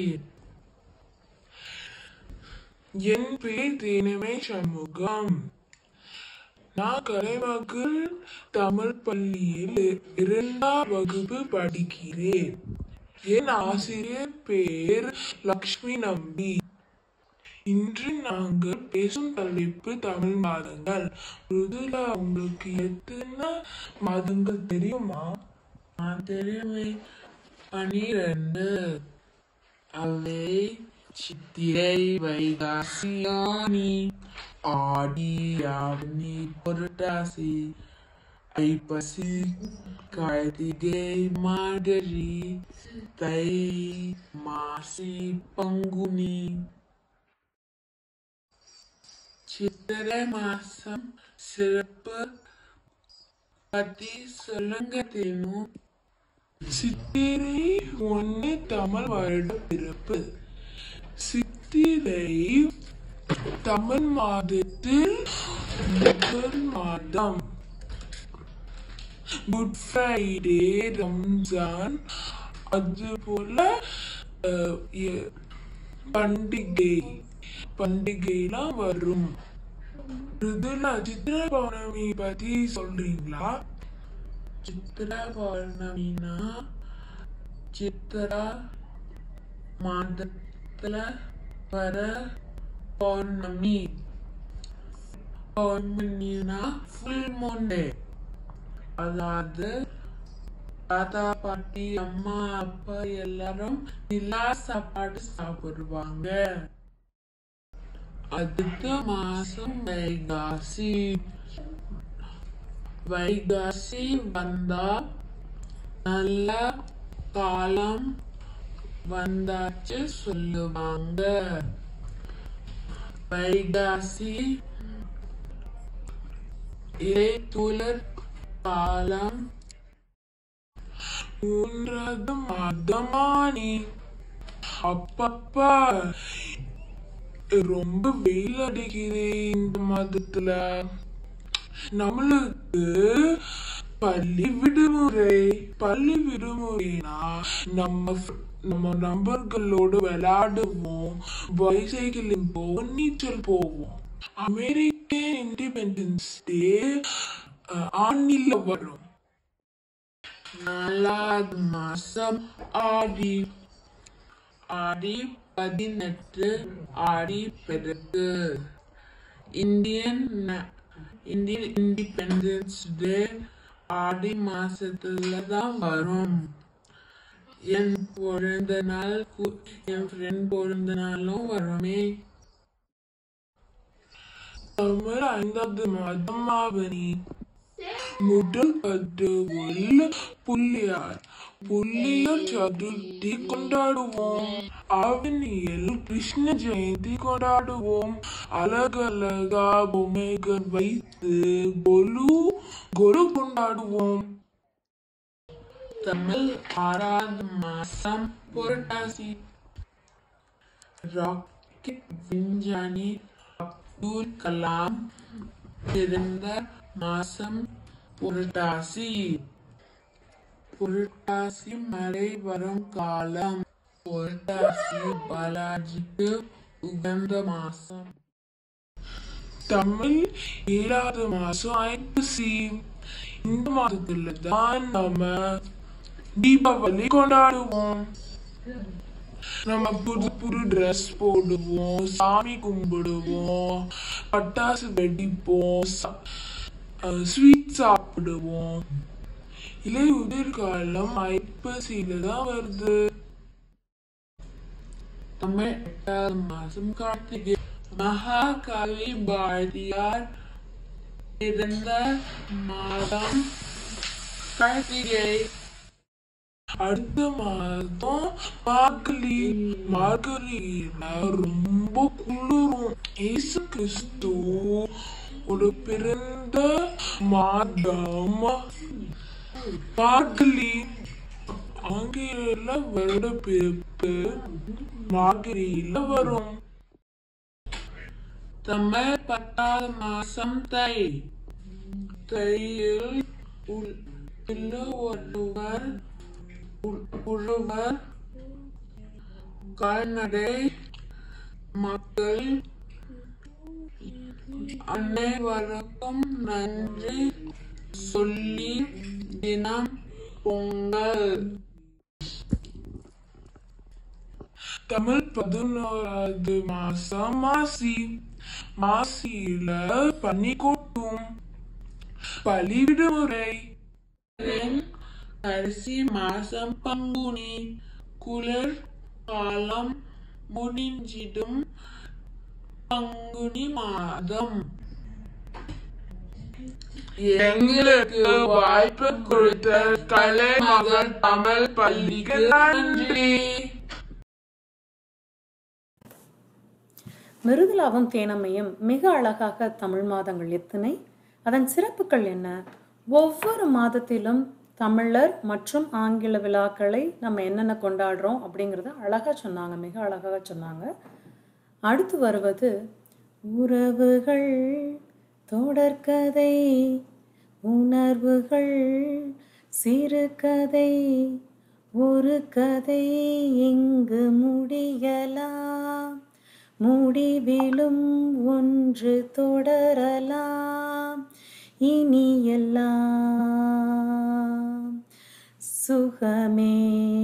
என் பேர் தேனம்மை சண்முகம். நான் கலைமகள் தமிழ் பள்ளியில் 2ஆம் வகுப்பு படிக்கிறேன். என் ஆசிரியர் பேர் லக்ஷ்மி நம்பி. இன்று நாங்கள் பேசும் தலைப்பு தமிழ் மாதங்கள். மிருதுலா, உங்களுக்கு எத்தனை மாதங்கள் தெரியுமா? தெரியுமே, 12. அவை சித்திரை, வைகாசி, ஆனி, ஆடி, ஆவணி, புரட்டாசி, ஐப்பசி, கார்த்திகை, மார்கழி, தை, மாசி, பங்குனி. சித்திரை மாசம் சிறப்பு பத்தி சொல்லுங்க தேனு. சித்திரை 1 தமிழ் வருட பிறப்பு. சித்திரை தமிழ் மாதத்தில் முதல் மாதம். குட் ஃப்ரைடே, ரம்ஜான், அதுபோல பண்டிகைலாம் வரும். மிருதுலா, சித்திரை பௌர்ணமி பத்தி சொல்றீங்களா? சித்திரை பௌர்ணமினா சித்திரா மாதத்துல வர பௌர்ணமி. பௌர்ணமினா ஃபுல் மூன் டே. அதாவது தாத்தா பாட்டி அம்மா அப்பா எல்லாரும் நிலா சாப்பாடு சாப்பிடுவாங்க. அடுத்த மாசம் வைகாசி. வைகாசி வந்தா நல்ல காலம் வந்தாச்சு சொல்லுவாங்க. வைகாசி இலைத்துளர் காலம் மூன்றாவது மாதமானி. அப்பப்பா ரொம்ப வெயில் அடிக்குது இந்த மாதத்துல. நம்மளுக்கு பள்ளி விடுமுறைனா நம்ம நண்பர்களோடு விளையாடுவோம், பைசைக்கிளிங் போவோம், நீச்சல் போவோம். அமெரிக்க இண்டிபெண்டன்ஸ் டே ஆண்டில வரும். 4வது மாசம் ஆடி 18 Aadi Perukku. Indian independence day ஆடி மாசத்துல தான் வரும். என் பிறந்த நாளும் வருமே. தமிழ் 5வது மாதம் ஆவணி. முதல் கடவுள் புள்ளியார் சதுர்த்தி கொண்டாடுவோம். ஆவணியில் கிருஷ்ண ஜெயந்தி கொண்டாடுவோம். அழகழகா பொம்மைகள் வைத்து கொலு கொண்டாடுவோம். தமிழ் 6வது மாசம் புரட்டாசி. ராக்கெட் விஞ்ஞானி அப்துல் கலாம் பிறந்த மாசம் புரட்டாசி. புரட்டாசி மழை வரும் காலம். புரட்டாசி பாலாஜிக்கு உகந்த மாசம். தமிழ் 7வது மாசம் ஐப்பசி. இந்த மாதத்துல தான் நம்ம தீபாவளி கொண்டாடுவோம். நம்ம புது ட்ரெஸ் போடுவோம், சாமி கும்பிடுவோம், பட்டாசு வெடிப்போம், ஸ்வீட் சாப்பிடுவோம். இலையுதிர்காலம் ஐப்பசியில தான் வருது. தமிழ் 8வது மாசம் கார்த்திகை. மகாகவி பாரதியார் பிறந்த மாதம் கார்த்திகை. அடுத்த மாதம் மார்கழியில ரொம்ப குளிரும். இயேசு கிறிஸ்து பிறந்த மாதம் மார்கழி. ஆங்கில வருட பிறப்பு மார்கழியில வரும். தமிழ் 10வது மாசம் தை. தையில் உழவர் கால்நடை மக்கள் அனைவருக்கும் நன்றி சொல்லி தினம் பொங்கல். தமிழ் 11வது மாசம் மாசி. மாசியில பனி கொட்டும். பள்ளி விடுமுறை. கடைசி மாசம் பங்குனி. குளிர் காலம் முடிஞ்சிடும் பங்குனி மாதம். எங்களுக்கு வாய்ப்பு கொடுத்த கலைமகள் தமிழ் பள்ளிக்கு நன்றி. மிருதுலாவும் தேனம்மையும் மிக அழகாக தமிழ் மாதங்கள் எத்தனை, அதன் சிறப்புகள் என்ன, ஒவ்வொரு மாதத்திலும் தமிழர் மற்றும் ஆங்கில விழாக்களை நம்ம என்னென்ன கொண்டாடுறோம் அப்படிங்கிறத அழகாக சொன்னாங்க, மிக அழகாக சொன்னாங்க. அடுத்து வருவது உறவுகள் தொடர்கதை, உணர்வுகள் சிறுகதை, ஒரு கதை இங்கு முடியலாம், முடிவிலும் ஒன்று தொடரலாம், இனி எல்லாம் சுகமே.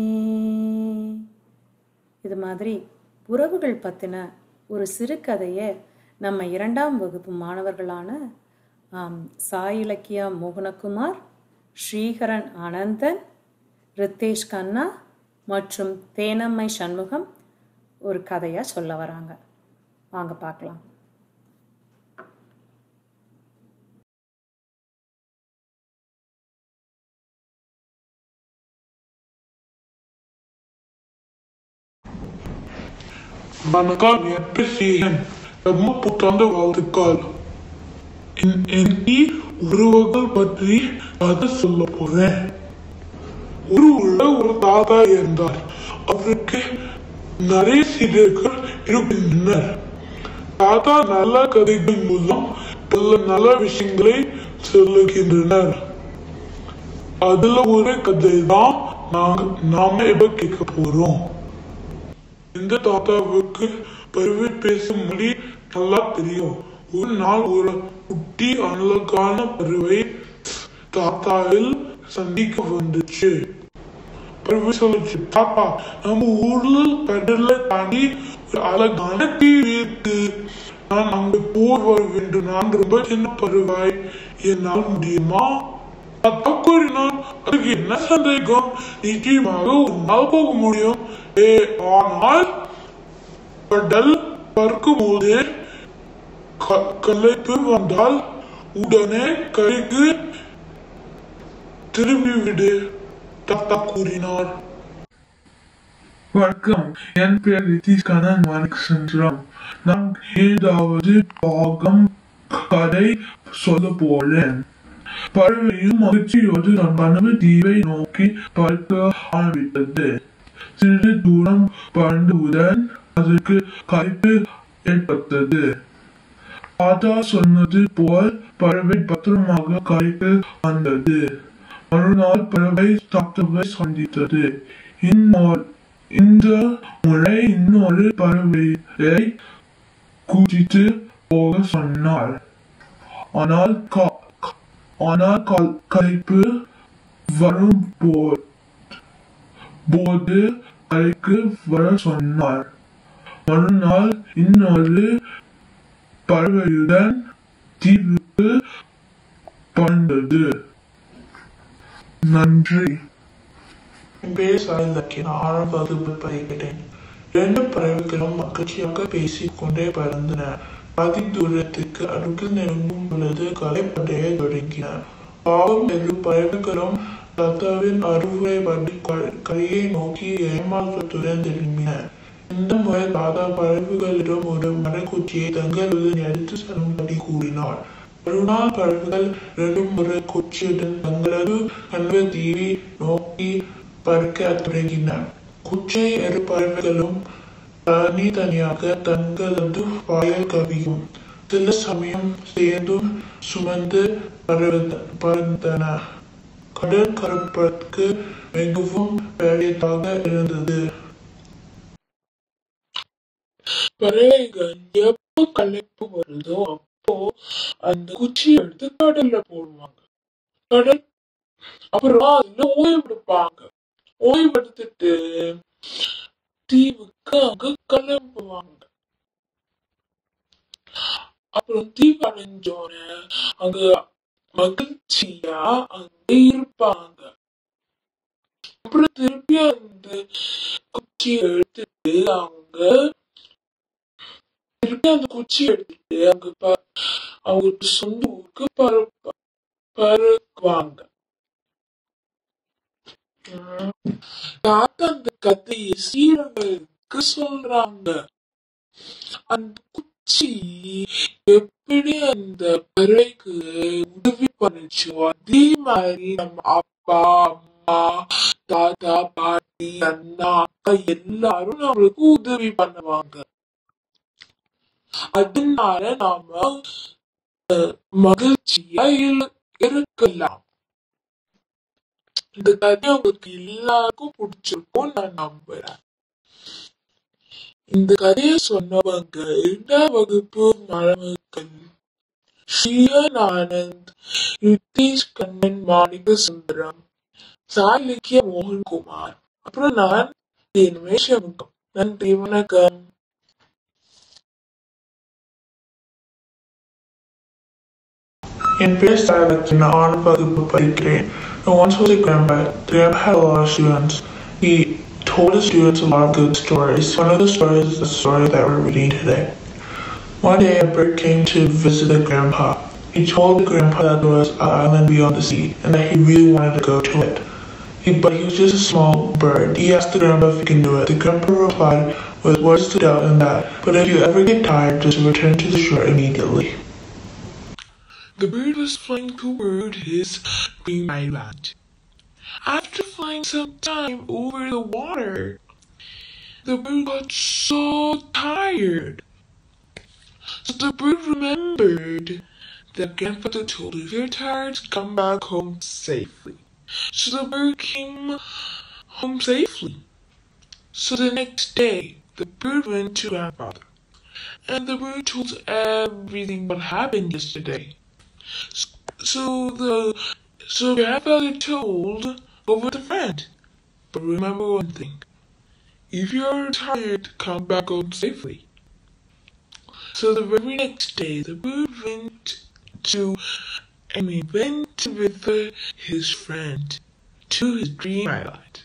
இது மாதிரி உறவுகள் பற்றின ஒரு சிறுகதையை நம்ம 2ஆம் வகுப்பு மாணவர்களான சாய் இலக்கியா மோகனகுமார், ஸ்ரீஹரன் ஆனந்தன், ரித்தேஷ் கண்ணா மற்றும் தேனம்மை சண்முகம் ஒரு கதையாக சொல்ல வராங்க. வாங்க பார்க்கலாம். வணக்கம், என் பேர் ஸ்ரீஹரன். ரொம்ப புத்தாண்டு வாழ்த்துக்கள். இன்னைக்கு உறவுகள் பற்றி கதை சொல்ல போறேன். ஒரு ஊர்ல ஒரு தாத்தா இருந்தார். அவருக்கு நிறைய சீடர்கள் இருக்கின்றனர். தாத்தா நல்ல கதைகள் மூலம் பல நல்ல விஷயங்களை சொல்லுகின்றனர். அதுல ஒரு கதை தான் நாம இப்ப கேட்க போறோம். இந்த தாத்தாவுக்கு பறவை பேசும் மொழி நல்லா தெரியும். ஒரு நாள் ஒரு குட்டி அழகான பறவை தாத்தாவில் சந்திக்க வந்துச்சு. பறவை சொல்லுச்சு, தாத்தா, நம்ம ஊர்ல கடலை தாண்டி ஒரு அழகான தீவு இருக்கு. நான் அங்க போய் வர வேண்டும். நான் ரொம்ப சின்ன பறவை, என்னால் முடியுமா? தாத்தா கூறினான், அதுக்கு என்ன சந்தேகம்? நிச்சயமாக ஒரு நாள் போக முடியும். ஆனால் கடல் பறக்கும் போது களைப்பு வந்தால் உடனே கரைக்கு திரும்பிவிடு, தாத்தா கூறினார். வணக்கம், என் பெயர் ரிதீஷ் கண்ணன் மணிகண்டன். நான் 7வது பாகம் கதை சொல்ல போறேன். பறவையும் மகிழ்ச்சியோடு தன் கனவு தீவை நோக்கி பறக்க ஆரம்பித்தது. சிறிது தூரம் பறந்தவுடன் அதற்கு களைப்பு ஏற்பட்டது. தாத்தா சொன்னது போல் பறவை பத்திரமாக கரைக்கு வந்தது. மறுநாள் பறவை தாத்தாவை சந்தித்தது. இந்த முறை இன்னொரு பறவையை கூட்டிட்டு போக சொன்னார். ஆனால் களைப்பு வரும் போது கரைக்கு வர சொன்னார். மறுநாள் இன்னொரு பறவையுடன் தீவுக்கு பறந்தது. நன்றி. என் பெயர் சாயலக்கி. நான் 6ஆம் வகுப்பு படிக்கிறேன். 2 பறவைகளும் மகிழ்ச்சியாக பேசிக் கொண்டே பறந்தன. பாதி தூரத்துக்கு அருகில் நெருங்கும் பொழுது களைப்படைய தொடங்கின. பாவம் 7 பறவைகளும் தாத்தாவின் அறிவுரைப்படி கரையை நோக்கி ஏமாற்றத்துடன் திரும்பின. இந்த முறை தாத்தா பறவைகளிடம் ஒரு மரக்குச்சியை தங்களுடன் எடுத்து செல்லும்படி கூறினார். மறுநாள் பறவைகள் 2 மரக்குச்சியுடன் தங்களது கனவு தீவை நோக்கி பறக்க தொடங்கின. குச்சை 7 பறவைகளும் தனித்தனியாக தங்களது வாயில் கவியும் சில சமயம் சேர்ந்தும் சுமந்து பறந்தன. கடல் கடப்பதற்கு மிகவும் பெரியதாக இருந்தது. பறவைகள் எப்போ களைப்பு வருதோ அப்போ அந்த குச்சி எடுத்து கடல்ல போடுவாங்க. அப்புறம் அதுல ஓய்வெடுப்பாங்க. ஓய்வெடுத்துட்டு தீவுக்கு அங்க கிளம்புவாங்க. அப்புறம் தீவு அடைஞ்சோன அங்க மகிழ்ச்சியா அங்க இருப்பாங்க. அப்புறம் திருப்பி அந்த குச்சி எடுத்துட்டு அவங்க சொந்த ஊருக்கு பறக்குவாங்க. தாத்தா அந்த கதையை சீடர்களுக்கு சொல்றாங்க. அந்த குச்சி எப்படி அந்த பறவைக்கு உதவி பண்ணுச்சோ அதே மாதிரி நம்ம அப்பா, அம்மா, தாத்தா, பாட்டி, அண்ணா, அக்கா எல்லாரும் நம்மளுக்கு உதவி பண்ணுவாங்க. அதனால நாம மகிழ்ச்சியா இருக்கலாம். இந்த கதை உங்களுக்கு எல்லாருக்கும் பிடிச்சிருக்கும் நான் நம்புறேன். இந்த கதையை சொன்னவங்க 2ஆம் வகுப்பு மாணவர்கள் ஸ்ரீயன் ஆனந்த், ரிதீஷ் கண்ணன் மாணிகசுந்தரம், சாயலக்கிய மோகன்குமார், அப்புறம் நான் சண்முகம். நன்றி, வணக்கம். என் பெயர் சாயலக்கி. நான் 6ஆம் வகுப்பு படிக்கிறேன். Once was a grandpa. The grandpa had a lot of students. He told his students a lot of good stories. One of the stories is the story that we're reading today. One day a bird came to visit the grandpa. He told the grandpa that there was an island beyond the sea and that he really wanted to go to it. But he was just a small bird. He asked the grandpa if he can do it. The grandpa replied with words to doubt and that, but if you ever get tired, just return to the shore immediately. The bird was flying toward his dream island. After flying some time over the water, the bird got so tired. So the bird remembered that grandfather told her, if you're tired, come back home safely. So the bird came home safely. So the next day, the bird went to grandfather, and the bird told everything what happened yesterday. So grandfather told over the friend, but remember one thing, if you're tired, come back home safely. So the very next day, the bird went with his friend to his dream island.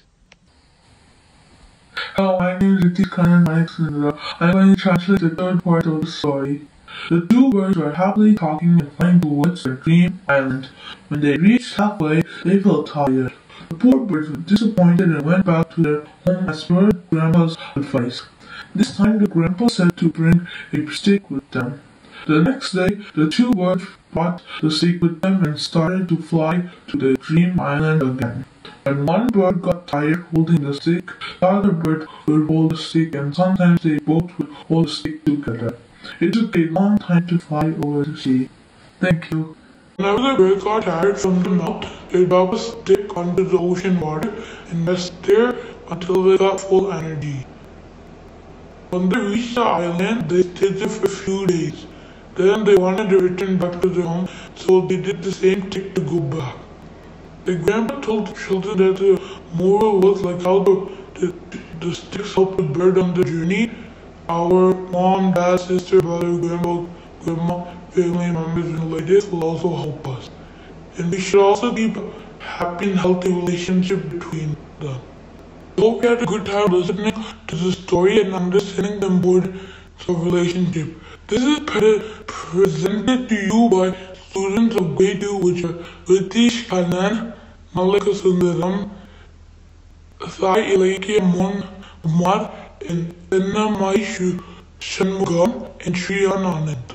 Hello, my name is Ritesh Khanna. I'm going to translate the third part of the story. The two birds were happily talking and flying towards their dream island. When they reached halfway, they felt tired. The poor birds were disappointed and went back to their home as per Grandpa's advice. This time the Grandpa said to bring a stick with them. The next day, the two birds brought the stick with them and started to fly to the dream island again. When one bird got tired holding the stick, the other bird would hold the stick, and sometimes they both would hold the stick together. It took a long time to fly over the sea. Thank you. Whenever the bird got tired from the mouth, they dropped a stick onto the ocean water and rested there until they got full energy. When they reached the island, they stayed there for a few days. Then they wanted to return back to their home, so they did the same trick to go back. The grandpa told the children that the moral was like how the sticks helped the bird on the journey. Our mom, dad, sister, brother, grandma, family members, and relatives will also help us. And we should also keep a happy and healthy relationship between them. I hope you had a good time listening to the story and understanding the importance of relationship. This is presented to you by students of grade 2, which are Ritesh Khanna, Malika Sundaram, Sai Ilakia Kumar, and Ennamai Shanmugam, and Shriyan Anand.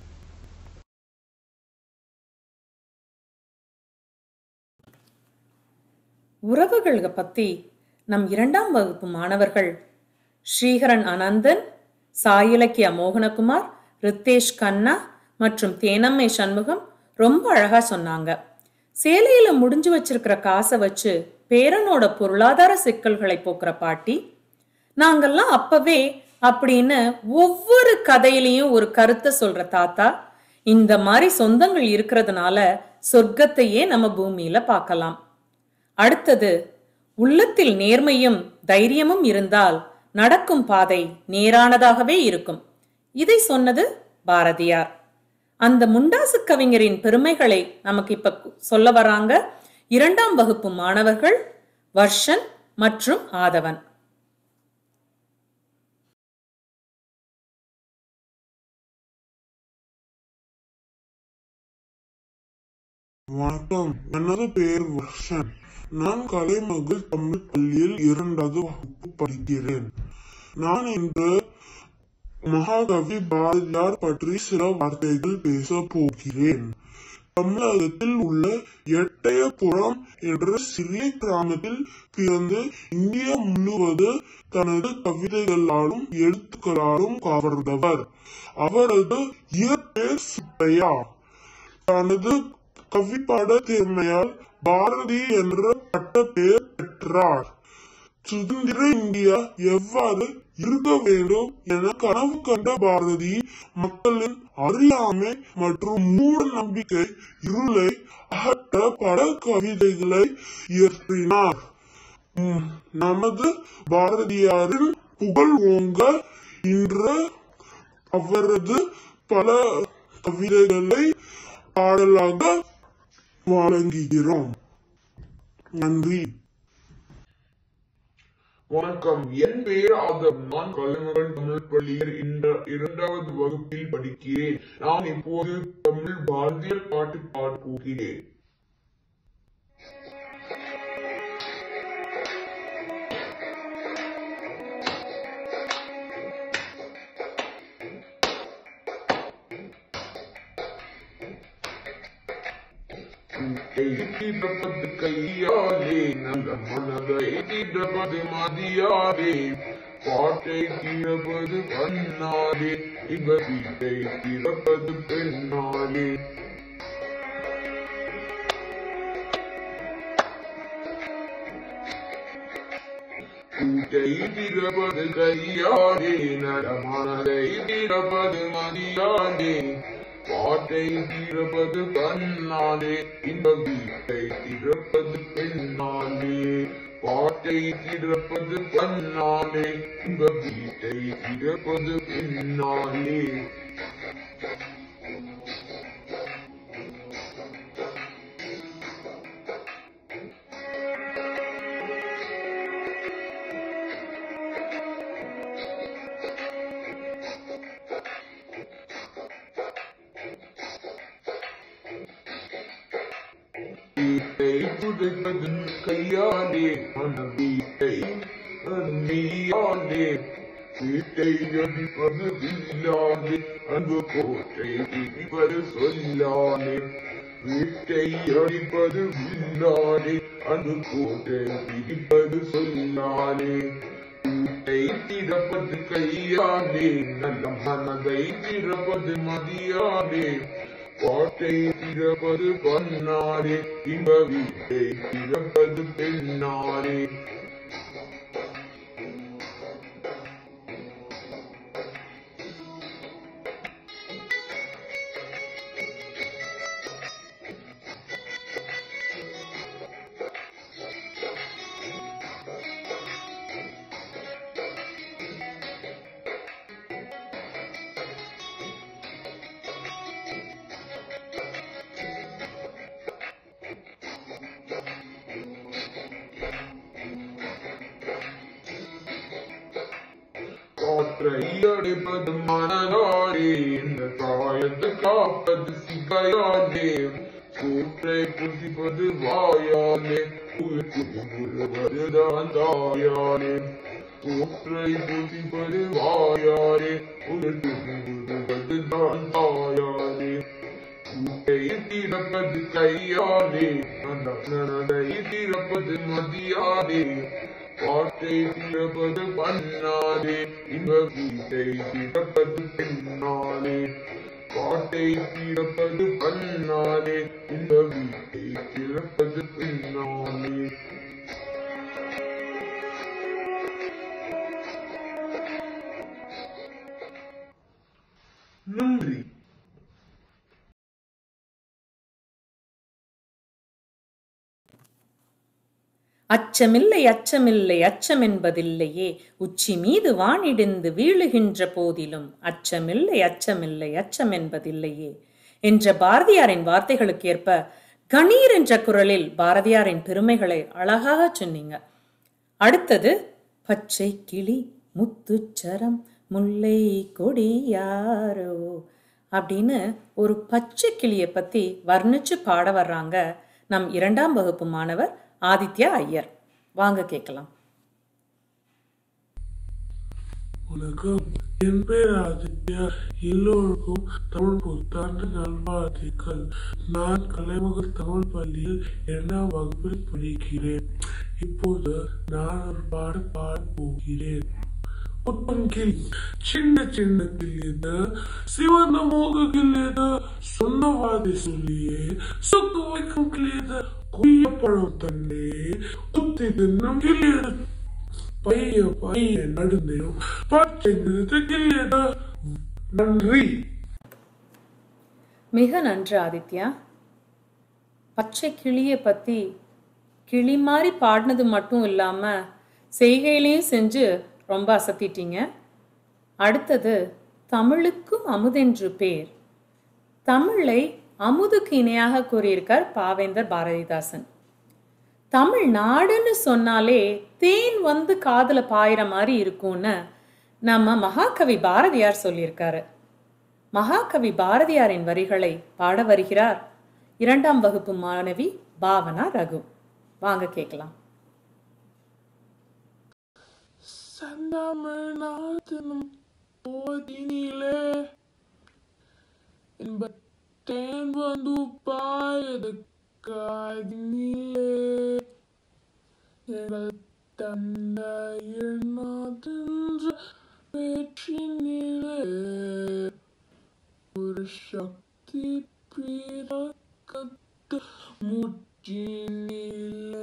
உறவுகளை பற்றி நம் 2ஆம் வகுப்பு மாணவர்கள் ஸ்ரீஹரன் அனந்தன், சாயிலக்கிய மோகனகுமார், ரித்தேஷ் கண்ணா மற்றும் தேனம்மை சண்முகம் ரொம்ப அழகா சொன்னாங்க. சேலையில முடிஞ்சு வச்சிருக்கிற காசை வச்சு பேரனோட பொருளாதார சிக்கல்களை போக்குற பாட்டி, நாங்கெல்லாம் அப்பவே அப்படின்னு ஒவ்வொரு கதையிலையும் ஒரு கருத்தை சொல்ற தாத்தா, இந்த மாதிரி சொந்தங்கள் இருக்கிறதுனால சொர்க்கத்தையே நம்ம பூமியில பார்க்கலாம். அடுத்தது, உள்ளத்தில் நேர்மையும் தைரியமும் இருந்தால் நடக்கும் பாதை நேரானதாகவே இருக்கும். இதை சொன்னது பாரதியார். அந்த முண்டாசு கவிஞரின் பெருமைகளை நமக்கு இப்ப சொல்ல வராங்க 2ஆம் வகுப்பு மாணவர்கள் வர்ஷன் மற்றும் ஆதவன். வணக்கம், எனது பெயர் வர்ஷன். நான் கலைமகள் தமிழ் பள்ளியில் 2வது வகுப்பு படிக்கிறேன். நான் இன்று மகாகவி பாரதியார் பற்றி சில வார்த்தைகள் பேச போகிறேன். தமிழகத்தில் உள்ள எட்டயபுரம் என்ற சிறிய கிராமத்தில் பிறந்து இந்தியா முழுவதும் தனது கவிதைகளாலும் எழுத்துக்களாலும் கவர்ந்தவர். அவரது இயற்பெயர் சுப்பையா. தனது கவிப்பாட திறமையால் பாரதி என்ற பட்ட பெயர் பெற்றார். சுதந்திர இந்தியா எவ்வாறு இருக்க வேண்டும் என கனவு கண்ட பாரதி மக்களின் அறியாமை மற்றும் மூட நம்பிக்கை இருளை அகற்ற பல கவிதைகளை இயற்றினார். நமது பாரதியாரின் புகழ் ஓங்க இன்று அவரது பல கவிதைகளை பாடலாக வழங்குகிறோம். நன்றி. வணக்கம், என் பெயர் ஆதவ். நான் கலைமகள் தமிழ் பள்ளியில் 2வது வகுப்பில் படிக்கிறேன். நான் இப்போது தமிழ் பாரதியார் பாட்டு பாட போகிறேன். வீட்டை திறப்பது கையாலே நல்ல மனதை திறப்பது மதியாலே பாட்டை திறப்பது கண்ணாலே இவ வீட்டை திறப்பது பெண்ணாலே கூட்டை திறப்பது கையாலே நல்ல மனதை திறப்பது மதியாலே பாட்டை திறப்பது கண்ணாலே இந்த வீட்டை திறப்பது பெண்ணாலே பாட்டை திறப்பது கண்ணாலே இந்த வீட்டை திறப்பது பெண்ணாலே வீட்டை துடைப்பது கையாலே அந்த வீட்டை நீயாலே வீட்டை அடிப்பது இல்லாலே அன்பு கோட்டை இடிப்பது சொல்லாலே வீட்டை அடிப்பது இல்லாலே அன்பு கோட்டை இடிப்பது சொல்லாலே வீட்டை திறப்பது கையாலே நல்ல மனதை திறப்பது மதியாலே பாட்டை திறப்பது கண்ணாலே இந்த வீட்டை திறப்பது பெண்ணாலே காற்றை அடைப்பது மனதாலே இந்த காயத்தை காப்பது சிகையாலே கூற்றை புசிப்பது வாயாலே உயிர்வதுதான் தாயாலே கூற்றை புசிப்பது வாயாலே உயிர்வதுதான் தாயாலே கூட்டை திறப்பது கையாலே அந்த மனதை திறப்பது மதியாலே பாட்டை திறப்பது பண்ணாலே இந்த வீட்டை திறப்பது பெண்ணாலே பாட்டை திறப்பது பண்ணாலே இந்த வீட்டை திறப்பது பெண்ணாலே நன்றி. அச்சமில்லை அச்சமில்லை அச்சம் என்பதில்லையே உச்சி மீது வானிடிந்து வீழுகின்ற போதிலும் அச்சமில்லை அச்சமில்லை அச்சம் என்பதில்லையே என்ற பாரதியாரின் வார்த்தைகளுக்கு ஏற்ப கணீர் என்ற குரலில் பாரதியாரின் பெருமைகளை அழகாக சொன்னீங்க. அடுத்தது பச்சை கிளி முத்துச்சரம் முல்லை கொடியாரோ அப்படின்னு ஒரு பச்சை கிளியை பத்தி வர்ணிச்சு பாட வர்றாங்க நம் 2ஆம் வகுப்பு மாணவர் ஆதித்யா ஐயர். வாங்க கேட்கலாம். வணக்கம், என் பேர் ஆதித்யா. எல்லோருக்கும் தமிழ் புத்தாண்டு நல்வாழ்த்துக்கள். நான் கலைமகள் தமிழ் பள்ளியில் 2ஆம் வகுப்பில் படிக்கிறேன். இப்போது நான் ஒரு பாட பாடப் போகிறேன். புத்தம் கிளி சின்ன சின்ன கிளியது சிவந்த மோக கிளியது சொன்ன வாதி சொல்லியே சுக்கு வைக்கும் கிளியது குய்யப்பழம் தன்னே குத்தி தின்னும் கிளியது பைய பைய நடுந்தேனும் பச்சை நிறுத்து கிளியது. நன்றி. மிக நன்று ஆதித்யா. பச்சை கிளியை பத்தி கிளி மாதிரி பாடினது மட்டும் இல்லாம செய்கையிலையும் செஞ்சு ரொம்ப அசத்திட்டீங்க. அடுத்தது தமிழுக்கும் அமுதென்று பேர். தமிழை அமுதுக்கு இணையாக கூறியிருக்கார் பாவேந்தர் பாரதிதாசன். தமிழ்நாடுன்னு சொன்னாலே தேன் வந்து காதுல பாயிற மாதிரி இருக்கும்னு நம்ம மகாகவி பாரதியார் சொல்லியிருக்காரு. மகாகவி பாரதியாரின் வரிகளை பாட வருகிறார் 2ஆம் வகுப்பு மாணவி பாவனா ரகு. வாங்க கேட்கலாம். செந்தமிழ்நாட்டினும் போதினிலே என்பத்தேன் வந்து பாயது காதினிலே எங்கள் தந்தையின் நாதென்ற பேச்சினிலே ஒரு சக்தி பிறக்கத்து மூச்சினிலே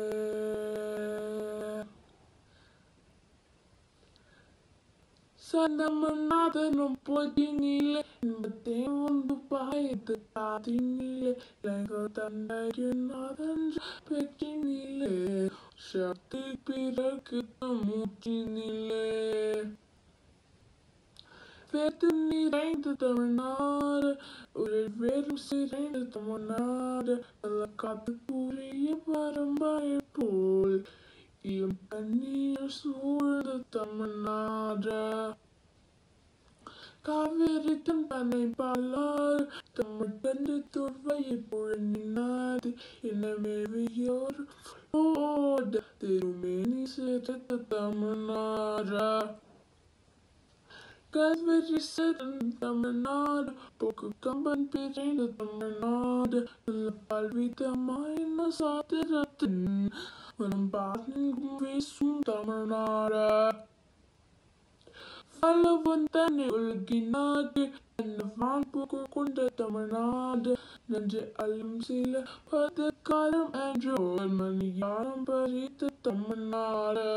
சந்தமநாதனும் பொதினிலே இன்பத்தே வந்து பாய்ந்து காதினிலே எங்கள் தந்தையின் நாதென்ற பேச்சினிலே சக்தி பிறக்கத்து மூச்சினிலே வேத்து நிறைந்த தமிழ்நாடு ஒரு வேறும் சிறைந்த தமிழ்நாடு நல்ல காத்து கூறிய பரம்பரை போல் இளம் தண்ணீர் சூழ்ந்த தமிழ்நாடு காவிரி தன்னை பாலாறு தமிழ் கண்டு துர்வையை புழங்கினாது இனமேவியோர் ஓட திருமேனி சிறந்த தமிழ்நாடு காவிரி சிறந்த தமிழ்நாடு போக்கு கம்பன் பிறந்த தமிழ்நாடு நல்ல பல்விதமான சாத்திரத்தின் மனம் பார்க்கும் வீசும் தமிழ்நாடு வல்லவன் தன்னை உலகினாடு என்ன வாழ்போக்கும் கொண்ட தமிழ்நாடு நன்றி அல்லும் சில பத காலம் என்று ஒரு மணியாரம் பறித்த தமிழ்நாடு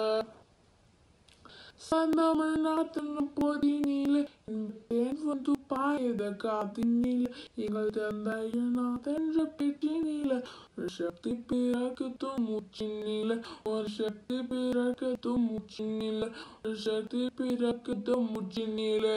சந்தமிழ்நாட்டின் பொதினிலே இன்பத்தேன் வந்து பாய்ந்த காதினிலே எங்கள் தந்தையின் நாதென்ற பேச்சினிலே ஒரு சக்தி பிறக்கத்தும் மூச்சினிலே ஒரு சக்தி பிறக்கத்தும் மூச்சினிலே ஒரு சக்தி பிறக்கத்தும் மூச்சினிலே.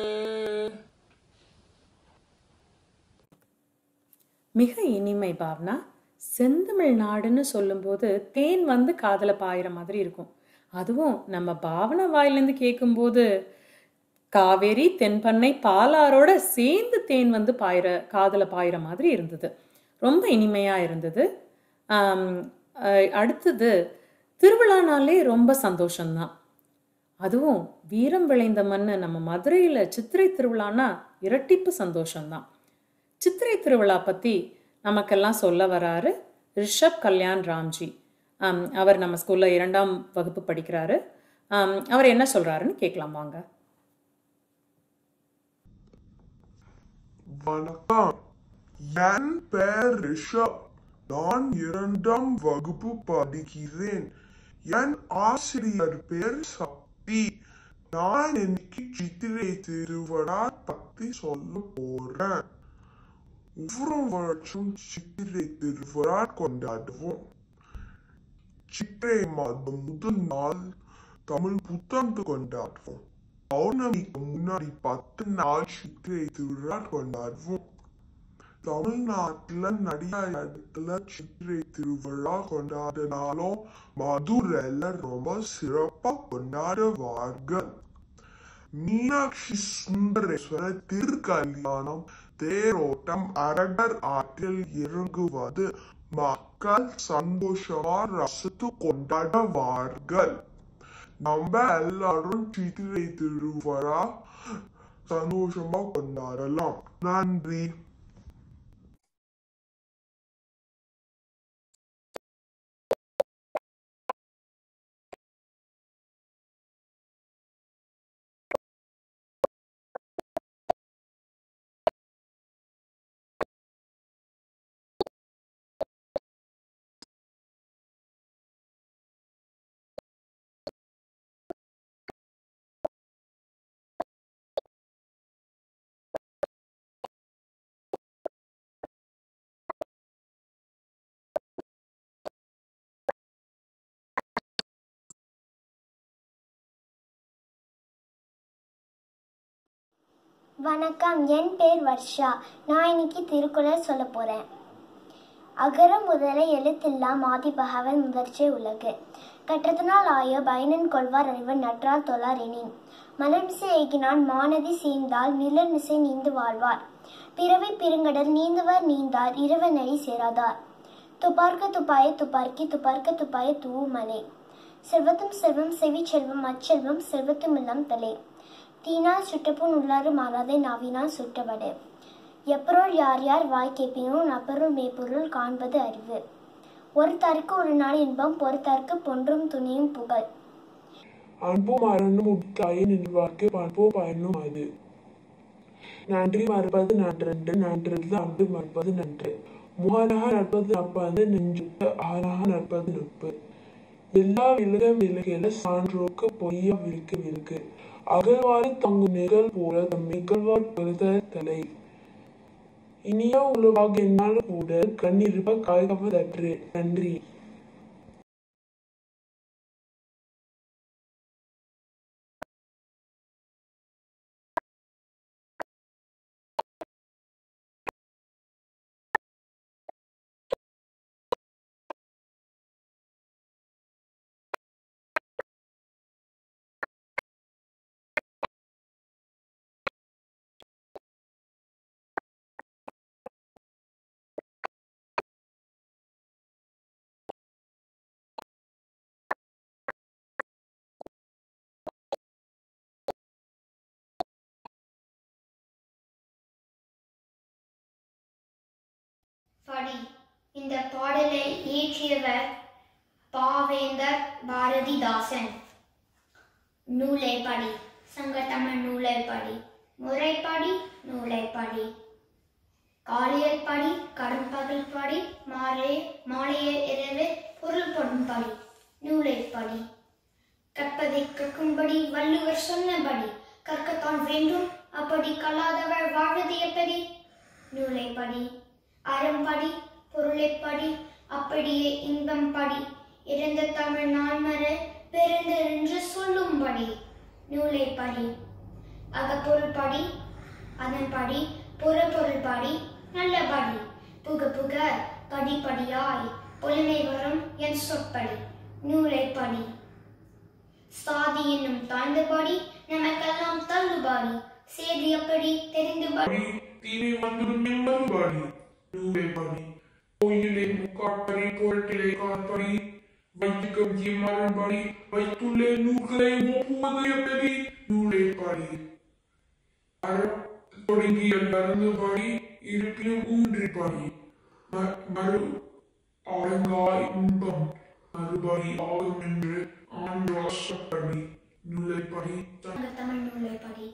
மிக இனிமை பாவனா. செந்தமிழ்நாடுன்னு சொல்லும்போது தேன் வந்து காதல பாயிற மாதிரி இருக்கும். அதுவும் நம்ம பாவனா வாயிலேருந்து கேட்கும்போது காவேரி தென்பண்ணை பாலாரோட சேர்ந்து தேன் வந்து காதல பாயிற மாதிரி இருந்தது. ரொம்ப இனிமையா இருந்தது. அடுத்தது திருவிழானாலே ரொம்ப சந்தோஷம்தான். அதுவும் வீரம் விளைந்த மண்ணு நம்ம மதுரையில் சித்திரை திருவிழானா இரட்டிப்பு சந்தோஷம்தான். சித்திரை திருவிழா பற்றி நமக்கெல்லாம் சொல்ல வராரு ரிஷப் கல்யாண் ராம்ஜி. அவர் நம்ம ஸ்கூல்ல 2ஆம் வகுப்பு படிக்கிறாரு. அவர் என்ன சொல்றாருன்னு கேட்கலாம் வாங்க. வணக்கம், என் பெயர் ரிஷப். நான் 2ஆம் வகுப்பு படிக்கிறேன். என் ஆசிரியர் பேர் சக்தி. நான் இன்னைக்கு சித்திரை திருவிழா பத்தி சொல்ல போறேன். ஒவ்வொரு வருஷம் சித்திரை திருவிழா கொண்டாடுவோம். சித்திரை மாதம் முதல் நாள் தமிழ் புத்தாண்டு கொண்டாடுவோம். பௌர்ணமிக்கு முன்னாடி 10 நாள் சித்திரை திருவிழா கொண்டாடுவோம். தமிழ்நாட்டுல நிறைய இடத்துல சித்திரை திருவிழா கொண்டாடினாலும் மதுரையில ரொம்ப சிறப்பா கொண்டாடுவார்கள். மீனாட்சி சுந்தரேஸ்வரர் திருக்கல்யாணம், தேரோட்டம், அழகர் ஆற்றில் இறங்குவது மக்கள் சந்தோஷமா ரசித்து கொண்டாடுவார்கள். நம்ம எல்லாரும் சித்திரை திருவிழா சந்தோஷமா கொண்டாடலாம். நன்றி. வணக்கம், என் பேர் வர்ஷா. நான் இன்னைக்கு திருக்குறள் சொல்ல போறேன். அகர முதல எழுத்தெல்லாம் ஆதி பகவன் முதற்சே உலகு. கற்றதனால் ஆய பயனன் கொள்வார் அறிவர் நற்றால் தொழார் எனின். மலர்மிசை ஏகினான் மானதி சேர்ந்தால் மிளர்மிசை நீந்து வாழ்வார். பிறவை பெருங்கடல் நீந்துவர் நீந்தார் இரவனடி சேராதார். துப்பார்க்க துப்பாய துப்பார்க்கி துப்பார்க்க துப்பாய தூமலை. செல்வத்தும் செல்வம் செவி செல்வம் அச்செல்வம் செல்வத்தும் இல்லம் தலை. தீனால் சுட்டப்புண் உள்ளாறு மாறாதே நாவினால் சுட்டபடு. எப்பொருள் யார் யார் வாய் கேட்பினும் அப்பொருள் மேப்பொருள் காண்பது அறிவு. ஒருத்தருக்கு ஒரு நாள் இன்பம், பொறுத்தருக்கு பொன்றும் துணியும் புகழ். அன்பும் அறனும் உட்காய நின்றார்க்கு பண்பும் பயனும் அது. நன்றி மறுப்பது நன்றன்று, நன்றில் அன்பு மறுப்பது நன்று. முகலாக நட்பது நட்பது, நெஞ்சுக்கு ஆளாக நட்பது நட்பு. எல்லா விலக விலகில சான்றோர்க்கு பொய்ய விருக்கு விருக்கு. அகழ்வாறு தங்கும் நிகழ் போல தம் நிகழ்வார் பெறுத தலை. இனிய உலவாக என்னால் கூட கண்ணிருப்ப காய்கவதற்று. நன்றி. படி. இந்த பாடலை இயற்றியவர் பாவேந்தர் பாரதிதாசன். நூலை படி, சங்கத்தமிழ் நூலை படி, முறைப்படி நூலை படி, காலையில் படி, கரும்பகல் படி, மாலையே இரவு பொருள்படும் படி, நூலை படி. கற்பதை கற்கும்படி வள்ளுவர் சொன்னபடி கற்கத்தான் வேண்டும், அப்படி கல்லாதவர் வாழ்வது எப்படி? நூலை படி. அறம்படி, பொருளை படி, அப்படியே இன்பம் படி, இறந்த தமிழ் நான்மர பெருந்து என்று சொல்லும்படி, நூலை படி. அகப்பொருள் படி, அதன்படி புறப்பொருள் படி, நல்லபடி, புக புக படிப்படியாய் பொலிமை வரும் என் சொற்படி, நூலை படி. சாதி என்னும் தாழ்ந்தபடி நமக்கெல்லாம் தள்ளுபடி, சேதி எப்படி தெரிந்துபடி, தீமை வந்துடும் என்பதுபடி, நூலை படி. கோயிலை முக்காட்படி, பொருட்டிலை காற்படி, வைத்துக்கம் தீமாறும்படி, வைத்துள்ள நூல்களை ஒப்புவது எப்படி? நூலை படி. தொடங்கிய மறந்தபடி, இருப்பினும் ஊன்றிப்படி, மறு ஆழங்காய் இன்பம் மறுபடி ஆகும் என்று ஆண்டோசப்படி, நூலை படி. தமிழ் நூலை படி.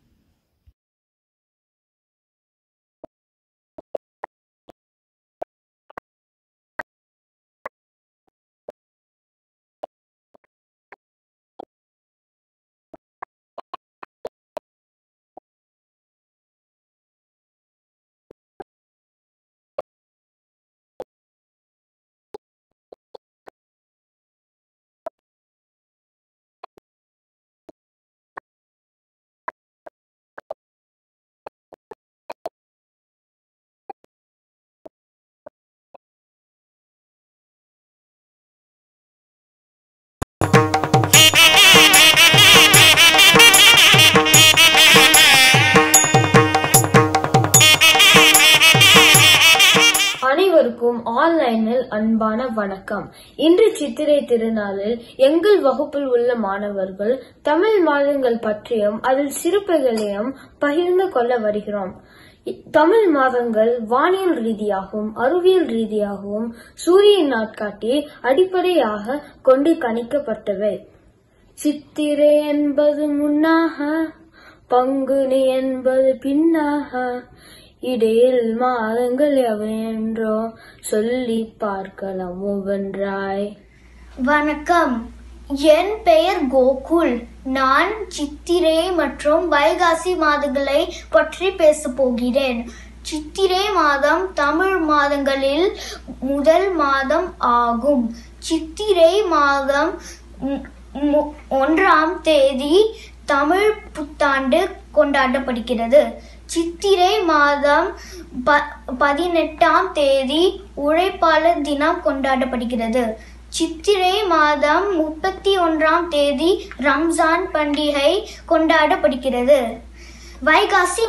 அனைவருக்கும் ஆன்லைனில் அன்பான வணக்கம். இன்று சித்திரை திருநாளில் எங்கள் வகுப்பில் உள்ள மாணவர்கள் தமிழ் மாதங்கள் பற்றியும் அதில் சிறப்புகளையும் பகிர்ந்து கொள்ள வருகிறோம். தமிழ் மாதங்கள் வானியல் ரீதியாகவும் அறிவியல் ரீதியாகவும் சூரிய நாட்காட்டி அடிப்படையாக கொண்டு கணிக்கப்பட்டவை. சித்திரை என்பது முன்னாக, பங்குனி என்பது பின்னாக, இடையில் மாதங்கள் எவையென்றோ சொல்லி பார்க்கலாம் ஒவ்வொன்றாய். வணக்கம், என் பெயர் கோகுல். நான் சித்திரை மற்றும் வைகாசி மாதங்களை பற்றி பேசப் போகிறேன். சித்திரை மாதம் தமிழ் மாதங்களில் முதல் மாதம் ஆகும். சித்திரை மாதம் 1ஆம் தேதி தமிழ் புத்தாண்டு கொண்டாடப்படுகிறது. சித்திரை மாதம் 18ஆம் தேதி உழைப்பாளர் தினம் கொண்டாடப்படுகிறது. சித்திரை மாதம் 31ஆம் தேதி ரம்ஜான் பண்டிகை கொண்டாடப்படுகிறது. வைகாசி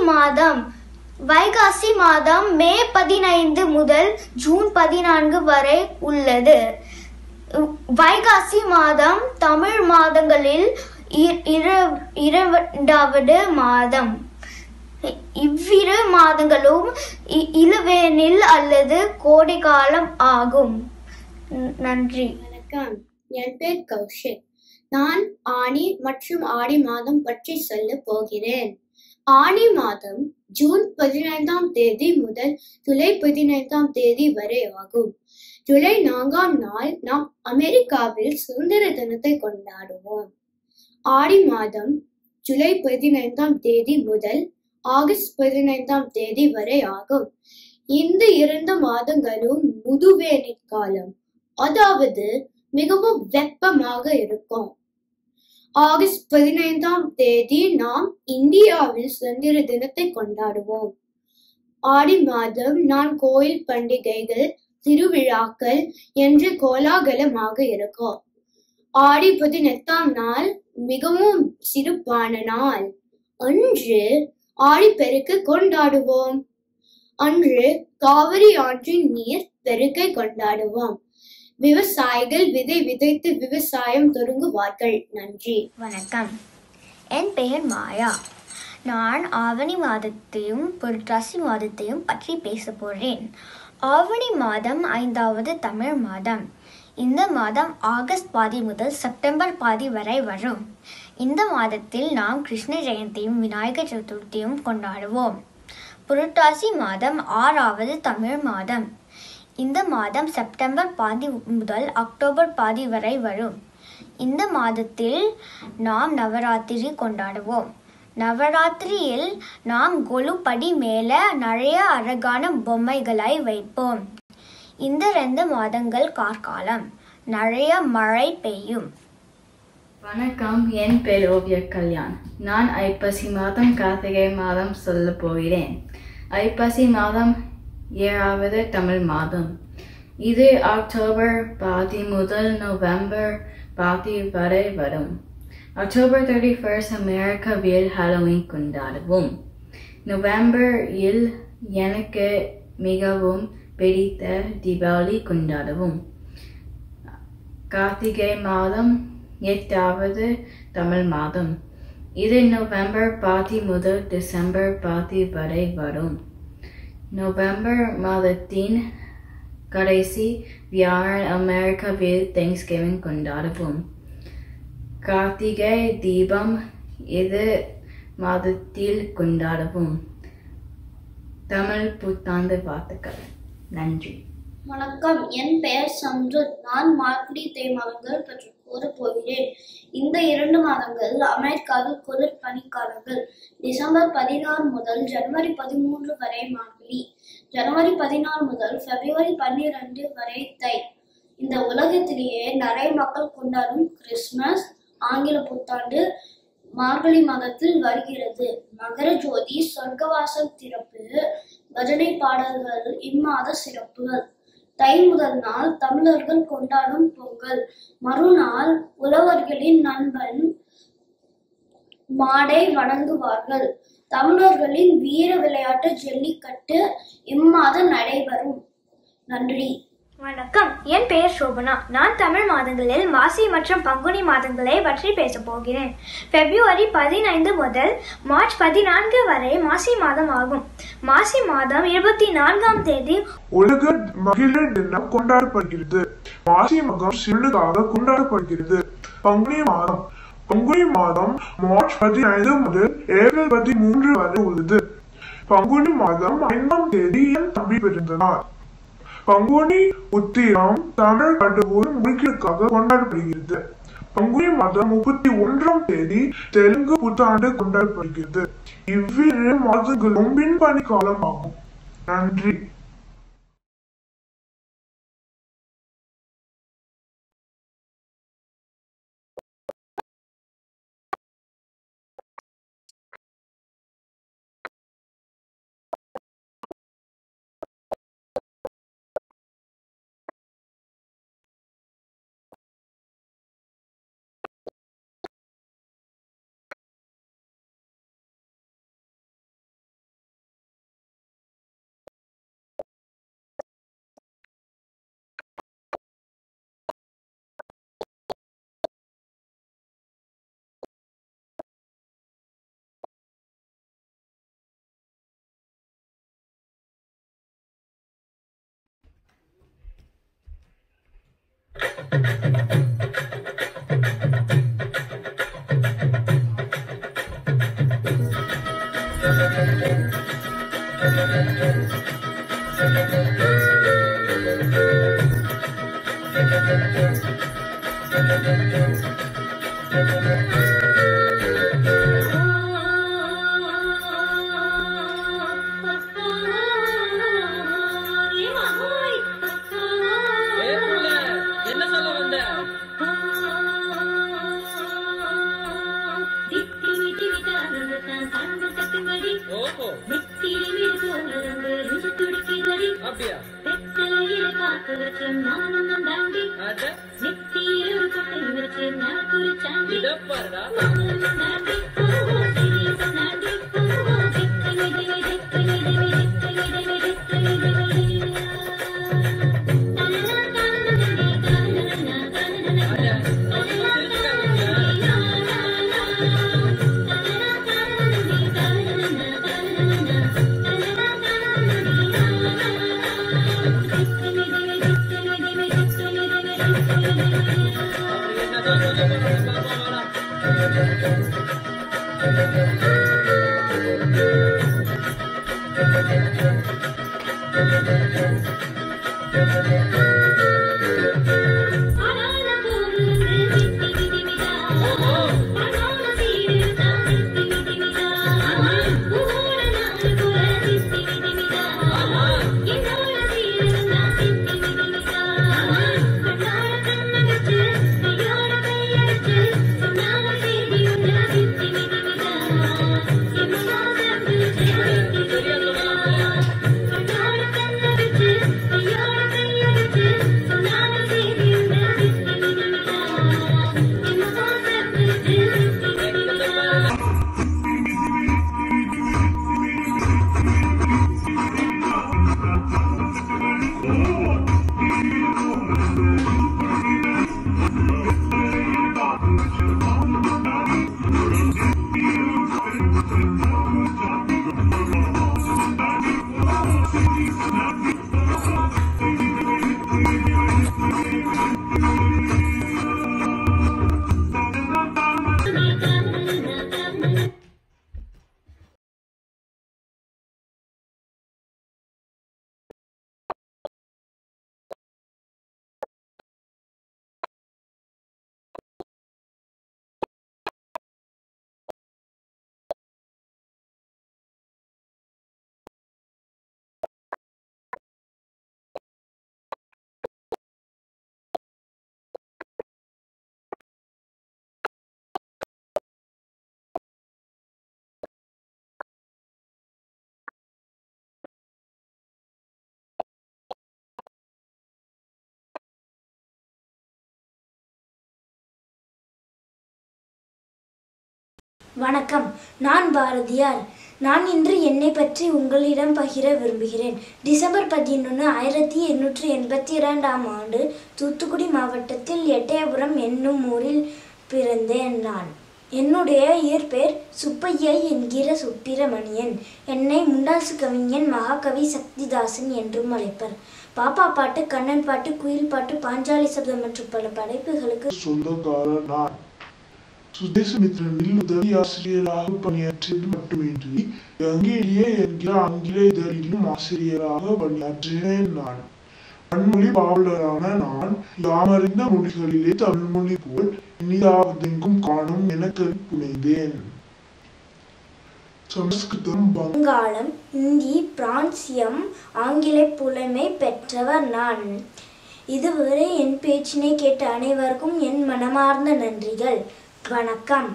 மாதம் மே 15 முதல் ஜூன் 14 வரை உள்ளது. வைகாசி மாதம் தமிழ் மாதங்களில் 2வது மாதம். இவ்விரு மாதங்களும் இளவேனில் அல்லது கோடை காலம் ஆகும். நன்றி. வணக்கம், என் பேர் கௌஷிக். நான் ஆனி மற்றும் ஆடி மாதம் பற்றி சொல்ல போகிறேன். ஆனி மாதம் ஜூன் 15ஆம் தேதி முதல் ஜூலை 15ஆம் தேதி வரை ஆகும். ஜூலை 4ஆம் நாள் நாம் அமெரிக்காவில் சுதந்திர தினத்தை கொண்டாடுவோம். ஆடி மாதம் ஜூலை 15ஆம் தேதி முதல் ஆகஸ்ட் 15ஆம் தேதி வரை ஆகும். இந்த 2 மாதங்களும் முதுவேனிற் காலம், அதாவது மிகவும் வெப்பமாக இருக்கும். ஆகஸ்ட் 15ஆம் தேதி நாம் இந்தியாவில் சுதந்திர தினத்தை கொண்டாடுவோம். ஆடி மாதம் நான் கோயில் பண்டிகைகள், திருவிழாக்கள் என்று கோலாகலமாக இருக்கும். ஆடி 18ஆம் நாள் மிகவும் சிறப்பான நாள். அன்று ஆடிப்பெருக்கு கொண்டாடுவோம். அன்று காவிரி ஆற்றின் நீர் பெருக்கை கொண்டாடுவோம். விவசாயிகள் விதை விதைத்து விவசாயம் தொடங்குவார்கள். நன்றி. வணக்கம், என் பெயர் மாயா. நான் ஆவணி மாதத்தையும் புரட்டாசி மாதத்தையும் பற்றி பேச போகிறேன். ஆவணி மாதம் 5வது தமிழ் மாதம். இந்த மாதம் ஆகஸ்ட் பாதி முதல் செப்டம்பர் பாதி வரை வரும். இந்த மாதத்தில் நாம் கிருஷ்ண ஜெயந்தியும் விநாயகர் சதுர்த்தியும் கொண்டாடுவோம். புரட்டாசி மாதம் 6வது தமிழ் மாதம். இந்த மாதம் செப்டம்பர் பாதி முதல் அக்டோபர் பாதி வரை வரும். இந்த மாதத்தில் நாம் நவராத்திரி கொண்டாடுவோம். நவராத்திரியில் நாம் கொலுப்படி மேலே நிறைய அழகான பொம்மைகளை வைப்போம். இந்த 2 மாதங்கள் கார்காலம், நிறைய மழை பெய்யும். வணக்கம், என் பேர் ஓவிய கல்யாண். நான் ஐப்பசி மாதம் கார்த்திகை மாதம் சொல்ல போகிறேன். ஐப்பசி மாதம் 7வது தமிழ் மாதம். இது அக்டோபர் பாதி முதல் நவம்பர் பாதி வரை வரும். அக்டோபர் 31 அமெரிக்காவில் ஹாலோவீன் கொண்டாடுவோம். நவம்பரில் எனக்கு மிகவும் பிடித்த தீபாவளி கொண்டாடுவோம். கார்த்திகை மாதம் 8வது தமிழ் மாதம். இது நவம்பர் பாதி முதல் டிசம்பர் பாதி வரை வரும். நவம்பர் மாதத்தின் கடைசி வியாழன் அமெரிக்காவில் தேங்க்ஸ்கிவிங் கொண்டாடுவோம். கார்த்திகை தீபம் இது மாதத்தில் கொண்டாடுவோம். தமிழ் புத்தாண்டு வாழ்த்துக்கள். நன்றி. வணக்கம், என் பெயர் சம்ருத். நான் மார்கழி மாதங்கள் பற்றி கூற போகிறேன். இந்த 2 மாதங்கள் அமெரிக்காவில் குளிர் பனிக்காலங்கள். டிசம்பர் 16 முதல் ஜனவரி 13 வரை மார்கழி. ஜனவரி 16 முதல் பிப்ரவரி 12 வரை தை. இந்த உலகத்திலேயே நிறைய மக்கள் கொண்டாடும் கிறிஸ்துமஸ், ஆங்கில புத்தாண்டு மார்கழி மாதத்தில் வருகிறது. மகர ஜோதி, சொர்க்கவாசல் திறப்பு, பஜனை பாடல்கள் இம்மாத சிறப்புகள். தை முதல் நாள் தமிழர்கள் கொண்டாடும் பொங்கல். மறுநாள் உழவர்களின் நண்பன் மாடை வணங்குவார்கள். தமிழர்களின் வீர விளையாட்டு ஜல்லிக்கட்டு இம்மாதம் நடைபெறும். நன்றி. வணக்கம், என் பெயர் சோபனா. நான் தமிழ் மாதங்களில் மாசி மற்றும் பங்குனி மாதங்களை பற்றி பேச போகிறேன். பிப்ரவரி 15 முதல் மார்ச் 14 வரை மாசி மாதம் ஆகும். மாசி மாதம் 24ஆம் தேதி உலக மகளிர் தினம் கொண்டாடப்படுகிறது. மாசி மகம் சிவனுக்காக கொண்டாடப்படுகிறது. பங்குனி மாதம் மார்ச் 15 முதல் ஏப்ரல் 13 வரை உள்ளது. பங்குனி மாதம் 5ஆம் தேதி என் தம்பி பிறந்தனார். பங்குனி உத்திரம் தமிழ் கடவுள் முடிகளுக்காக கொண்டாடப்படுகிறது. பங்குனி மாதம் 31ஆம் தேதி தெலுங்கு புத்தாண்டு கொண்டாடப்படுகிறது. இவ்விரு மாதங்களும் பின்பணி காலம் ஆகும். நன்றி. வணக்கம், நான் பாரதியார். நான் இன்று என்னை பற்றி உங்களிடம் பகிர விரும்புகிறேன். டிசம்பர் 11, 1882 ஆண்டு தூத்துக்குடி மாவட்டத்தில் எட்டயபுரம் என்னும் ஊரில் பிறந்தேன் நான். என்னுடைய இயற்பெயர் சுப்பையா என்கிற சுப்பிரமணியன். என்னை முண்டாசு கவிஞன் மகாகவி சக்திதாசன் என்றும் அழைப்பர். பாப்பா பாட்டு, கண்ணன் பாட்டு, குயில் பாட்டு, பாஞ்சாலி சபதம் மற்றும் பல படைப்புகளுக்கு சொந்தக்காரர் நான். சுதேசமித்திரனில் உதவி ஆசிரியராக பணியாற்றியது மட்டுமின்றி கங்கேடியே என்கிற ஆங்கில இதழிலும் ஆசிரியராக பணியாற்றினேன் நான். பன்மொழி பாவலரான நான் யாமறிந்த மொழிகளிலே தமிழ்மொழி போல் இனிதாவதெங்கும் காணும் என கற்புனைந்தேன். சமஸ்கிருதம், வங்காளம், இந்தி, பிரான்சியம், ஆங்கில புலமை பெற்றவர் நான். இதுவரை என் பேச்சினை கேட்ட அனைவருக்கும் என் மனமார்ந்த நன்றிகள். வணக்கம்.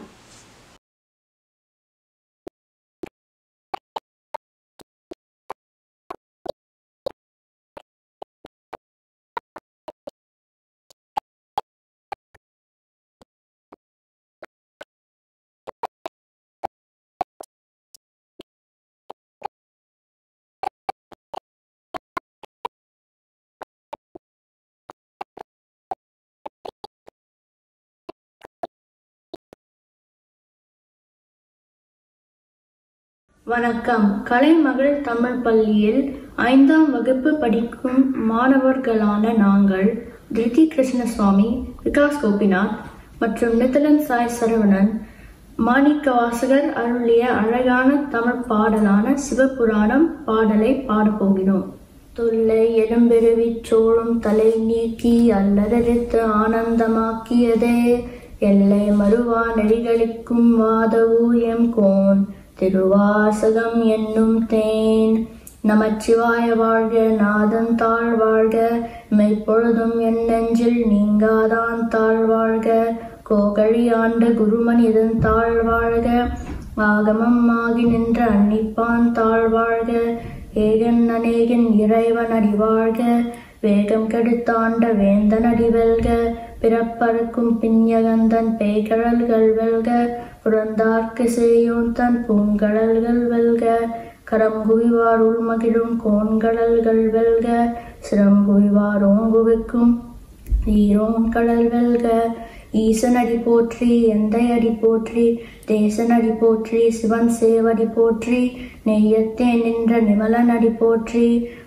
வணக்கம். கலைமகள் தமிழ் பள்ளியில் 5ஆம் வகுப்பு படிக்கும் மாணவர்களான நாங்கள் திருதி கிருஷ்ணசுவாமி, விகாஸ் கோபிநாத் மற்றும் நிதலன் சாய் சரவணன் மாணிக்கவாசகர் அருளிய அழகான தமிழ் பாடலான சிவபுராணம் பாடலை பாடப்போகிறோம். தொல்லை எலும்பெருவிச் சோழும் தலை நீக்கி அல்லதெடுத்து ஆனந்தமாக்கியதே எல்லை மறுவா நெறிகளிக்கும் வாதவூயம் கோன் திருவாசகம் என்னும் தேன். நமச்சிவாய வாழ்க, நாதன் தாழ் வாழ்க, மெய்ப்பொழுதும் என் நெஞ்சில் நீங்காதான் தாழ் வாழ்க, கோகழி ஆண்ட குருமனிதன் தாழ் வாழ்க, ஆகமம் ஆகி நின்ற அன்னிப்பான் தாழ் வாழ்க, ஏகன் அநேகன் இறைவன் அடி வாழ்க, வேகம் கெடுத்தாண்ட வேந்தன் அடி வெல்க, பிறப்பறுக்கும் பின்யகந்தன் பேய்கழல்கள் வெல்க, புறந்தார்க்கு செய்யோன் தன் பூங்கடல்கள் வெல்க, கரங்குவிவார் உள்மகிழும் கோண்கடல்கள் வெல்க, சிறங்குவிவார் ஓங்குவிக்கும் ஈரோன் கடல் வெல்க. ஈசனடி போற்றி, எந்தை அடி போற்றி, தேசனடி போற்றி, சிவன் சேவடி போற்றி, நெய்யத்தே நின்ற நிமலனடி போற்றி,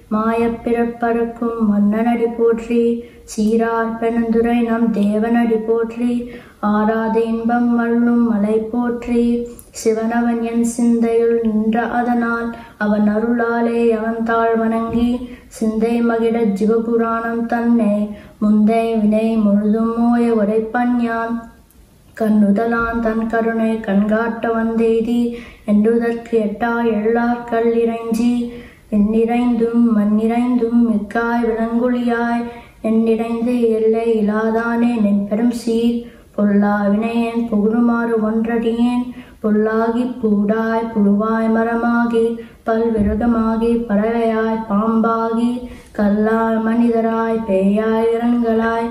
மாயப்பிறப்பறுக்கும் மன்னனடி போற்றி, சீரார் பெருந்துரை நம் தேவனடி போற்றி, ஆராத இன்பம் அருளும் மலை போற்றி, சிவனவன் என் சிந்தையுள் நின்ற அதனால் அவன் அருளாலே அவன் தாழ் வணங்கி சிந்தை மகிழ ஜிவபுராணம் தன்னை முந்தை வினை முழுதும் மோய உரைப்பன் யான். கண்ணுதலான் தன் கருணை கண்காட்ட வந்தெய்தி என்றுதற்கு எட்டா எள்ளார் கல் இறைஞ்சி எண்ணிறைந்தும் மண்ணிறைந்தும் மிக்காய் விலங்குழியாய் எண்ணிறைந்து எல்லை இலாதானே நின் பெரும் சீர் பொல்லா வினையேன் புகுமாறு ஒன்றடியேன் புல்லாகி பூடாய் புழுவாய் மரமாகி பல்விருகமாகி பறவையாய் பாம்பாகி கல்லாய் மனிதராய் பேயாய் இரங்கலாய்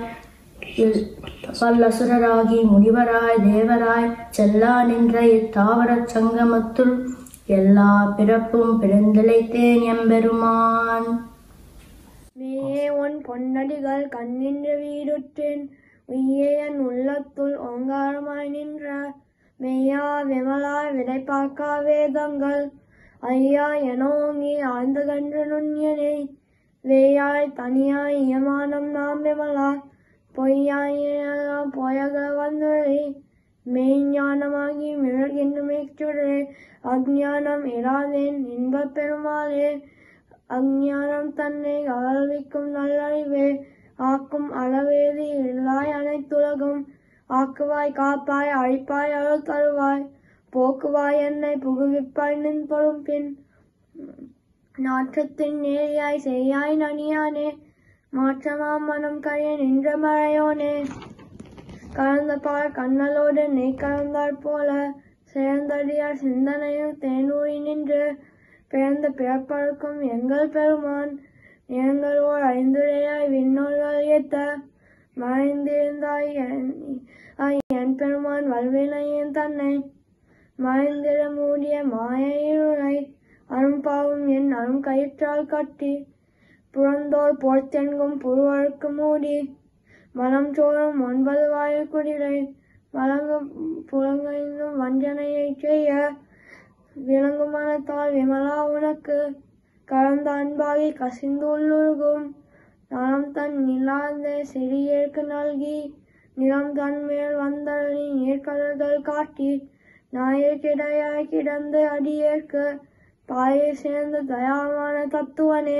பல்லசுரராகி முனிவராய் தேவராய் செல்லா நின்ற இத்தாவரச் சங்கமத்துள் எல்லா பிறப்பும் பிறந்திழைத்தேன் எம்பெருமான். மேயே உன் பொன்னடிகள் கண்ணின்ற வீடுற்றேன் உய்யேன் உள்ளத்துள் ஓங்காரமாய் நின்ற மெய்யா விமலாய் விடைப்பாக்கா வேதங்கள் ஐயா எனோங்கி ஆழ்ந்து கன்று நுண்ணியனை வேயாய் தனியாய் இயமானம் நாம் விமலா பொய்யாயினெல்லாம் போயக வந்துரை மெய்ஞானமாகி மிளர்கின்ற மேற்சுடரே அஞ்ஞானம் இராதேன் இன்பப் பெருமாளே அஞ்ஞானம் தன்னை அகழ்விக்கும் நல்லறிவே ஆக்கும் அளவேதி இல்லாய் அனைத்துலகும் ஆக்குவாய் காப்பாய் அழிப்பாய் அருள் தருவாய் போக்குவாய் என்னை புகுவிப்பாய் நின் பொறுப்பின் நாற்றத்தின் நேரியாய் செய்யாய் நனியானே மாற்றமாம் மனம் கரைய நின்ற மழையோனே கலந்த பால் கண்ணலோடு நெய் கலந்தாற் போல சேர்ந்தடியார் சிந்தனையில் தேனூறி நின்று பிறந்த பிறப்பறுக்கும் எங்கள் பெருமான் எங்களோர் ஐந்துரையாய் விண்ணோர்கள் ஏத்த மறைந்திருந்தாய் என் பெருமான் வல்வினையின் தன்னை மறைந்திட மூடிய மாய இருளை அரும்பாவும் என் அரும் கயிற்றால் கட்டி புறந்தோல் போர்த்தென்கும் புருவருக்கு மூடி மலம் சோறும் 9 வாயு குடிலை வழங்கும் புலங்கைந்தும் வஞ்சனையை செய்ய விளங்கும் மனத்தால் விமலா உனக்கு கலந்த அன்பாகி கசிந்து உள்ளுருகும் நலம் தன் நிலாந்த செடியேற்கு நல்கி நிலம் தன் மேல் வந்தழி நீர்கடல்கள் காட்டி நாயக்கிடையாய் கிடந்து அடியேற்கு பாயை சேர்ந்த தயாவான தத்துவனே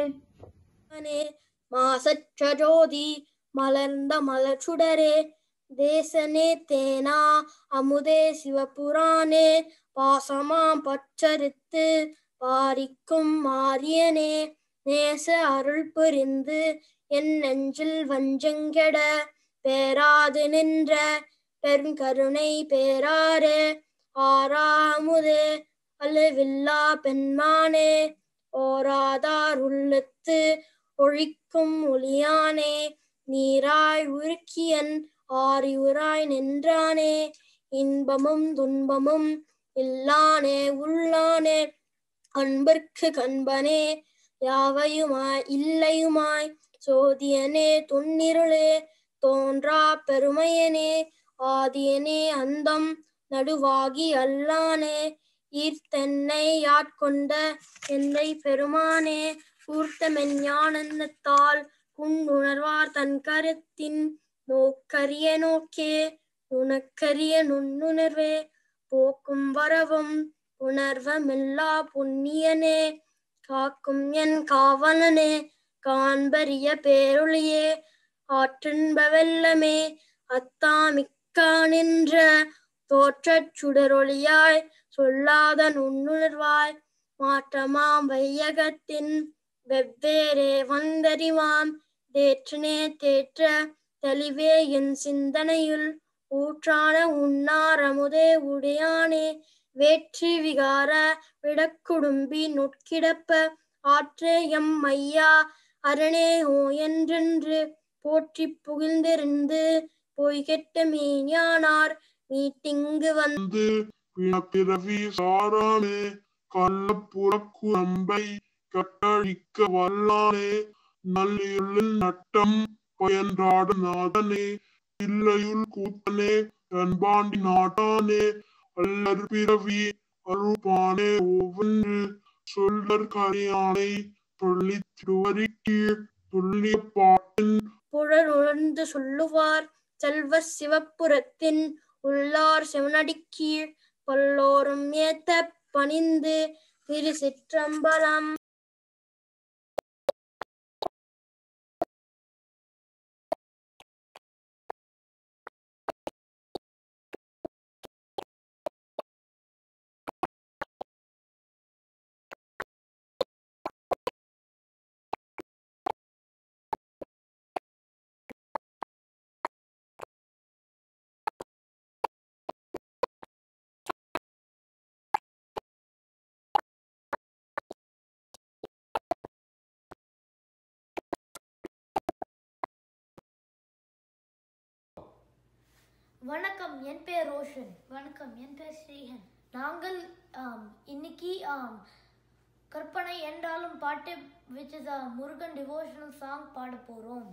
மாசற்ற ஜோதி மலர்ந்த மலச்சுடரே தேசனே தேனா அமுதே சிவபுராணே பாசமாம் பச்சரித்து பாரிக்கும் மாரியனே நேச அருள் புரிந்து என் நெஞ்சில் வஞ்சங்கெட பேராது நின்ற பெருங்கருணை பேராரே ஆறாமுதே அளவில்லா பெண்மானே ஓராதார் உள்ளத்து ஒழிக்கும் ஒளியானே நீராய் உருக்கியன் ஆரியுராய் நின்றானே இன்பமும் துன்பமும் இல்லானே உள்ளானே அன்பிற்கு கண்பனே யாவையுமாய் இல்லையுமாய் சோதியனே துன்னிருளே தோன்றா பெருமையனே ஆதியனே அந்தம் நடுவாகி அல்லானே ஈர்த்தென்னை யாட்கொண்ட என்னை பெருமானே கூர்த்தமென் ஞானத்தால் உண்டுணர்வார் தன் கருத்தின் நோக்கரிய நோக்கே நுணக்கரிய நுண்ணுணர்வே போக்கும் வரவும் உணர்வமில்லா புண்ணியனே காக்கும் என் காவலனே காண்பரிய பேரொளியே ஆற்றின்ப வெள்ளமே அத்தாமிக்கா நின்ற தோற்றச் சுடரொளியாய் சொல்லாத நுண்ணுணர்வாய் மாற்றமாம் வையகத்தின் வெவ்வேறே வந்தறிவாம் தேற்றனே தேற்ற தெளிவே என் சிந்தனையுள் ஊற்றான உன்னாரமுதே உடையானே வேற்றி விகார விடக்குடும்பி நுட்கிடப்ப ஆற்றே எம் ஐயா அரணே ஓ என்றென்று போற்றி புகிழ்ந்திருந்து பொய்கெட்ட மீஞானார் மீட்டிங்கு வந்து பிறவி சாரானே கள்ளப்புறக்குரம்பை கட்டழிக்க வல்லானே நல்லிருளில் நட்டம் பயன்றாடு நாதனே இல்லையுள் கூத்தனே அன்பாண்டி நாட்டானே அல்லற் பிறவி அருள்பானே ஒவ்வொன்று சொல்லற் கரையானை சொல்லித் திருவரிக்கீழ் சொல்லிய பாட்டின் புழல் உணர்ந்து சொல்லுவார் செல்வ சிவப்புரத்தின் உள்ளார் செவனடிக்கீழ் பல்லோரும் ஏத்த பணிந்து திருச்சிற்றம்பலம். வணக்கம், என் பேர் ரோஷன். வணக்கம், என் பேர் ஸ்ரீஹன். நாங்கள் இன்னைக்கு கற்பனை என்றாலும் பாட்டு which is a Murugan devotional song பாட போறோம்.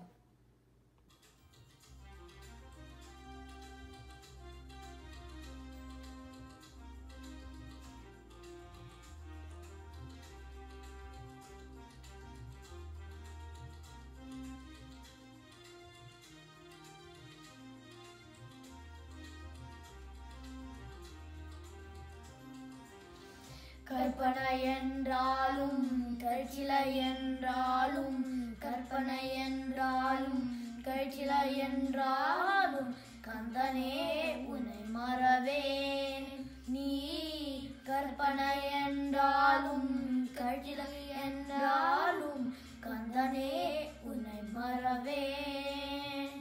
கற்பனை என்றாலும் கற்சிலை என்றாலும் கற்பனை என்றாலும் கற்சிலை என்றாலும் கந்தனே உன்னை மறவேன். நீ கற்பனை என்றாலும் கற்சிலை என்றாலும் கந்தனே உன்னை மறவேன்.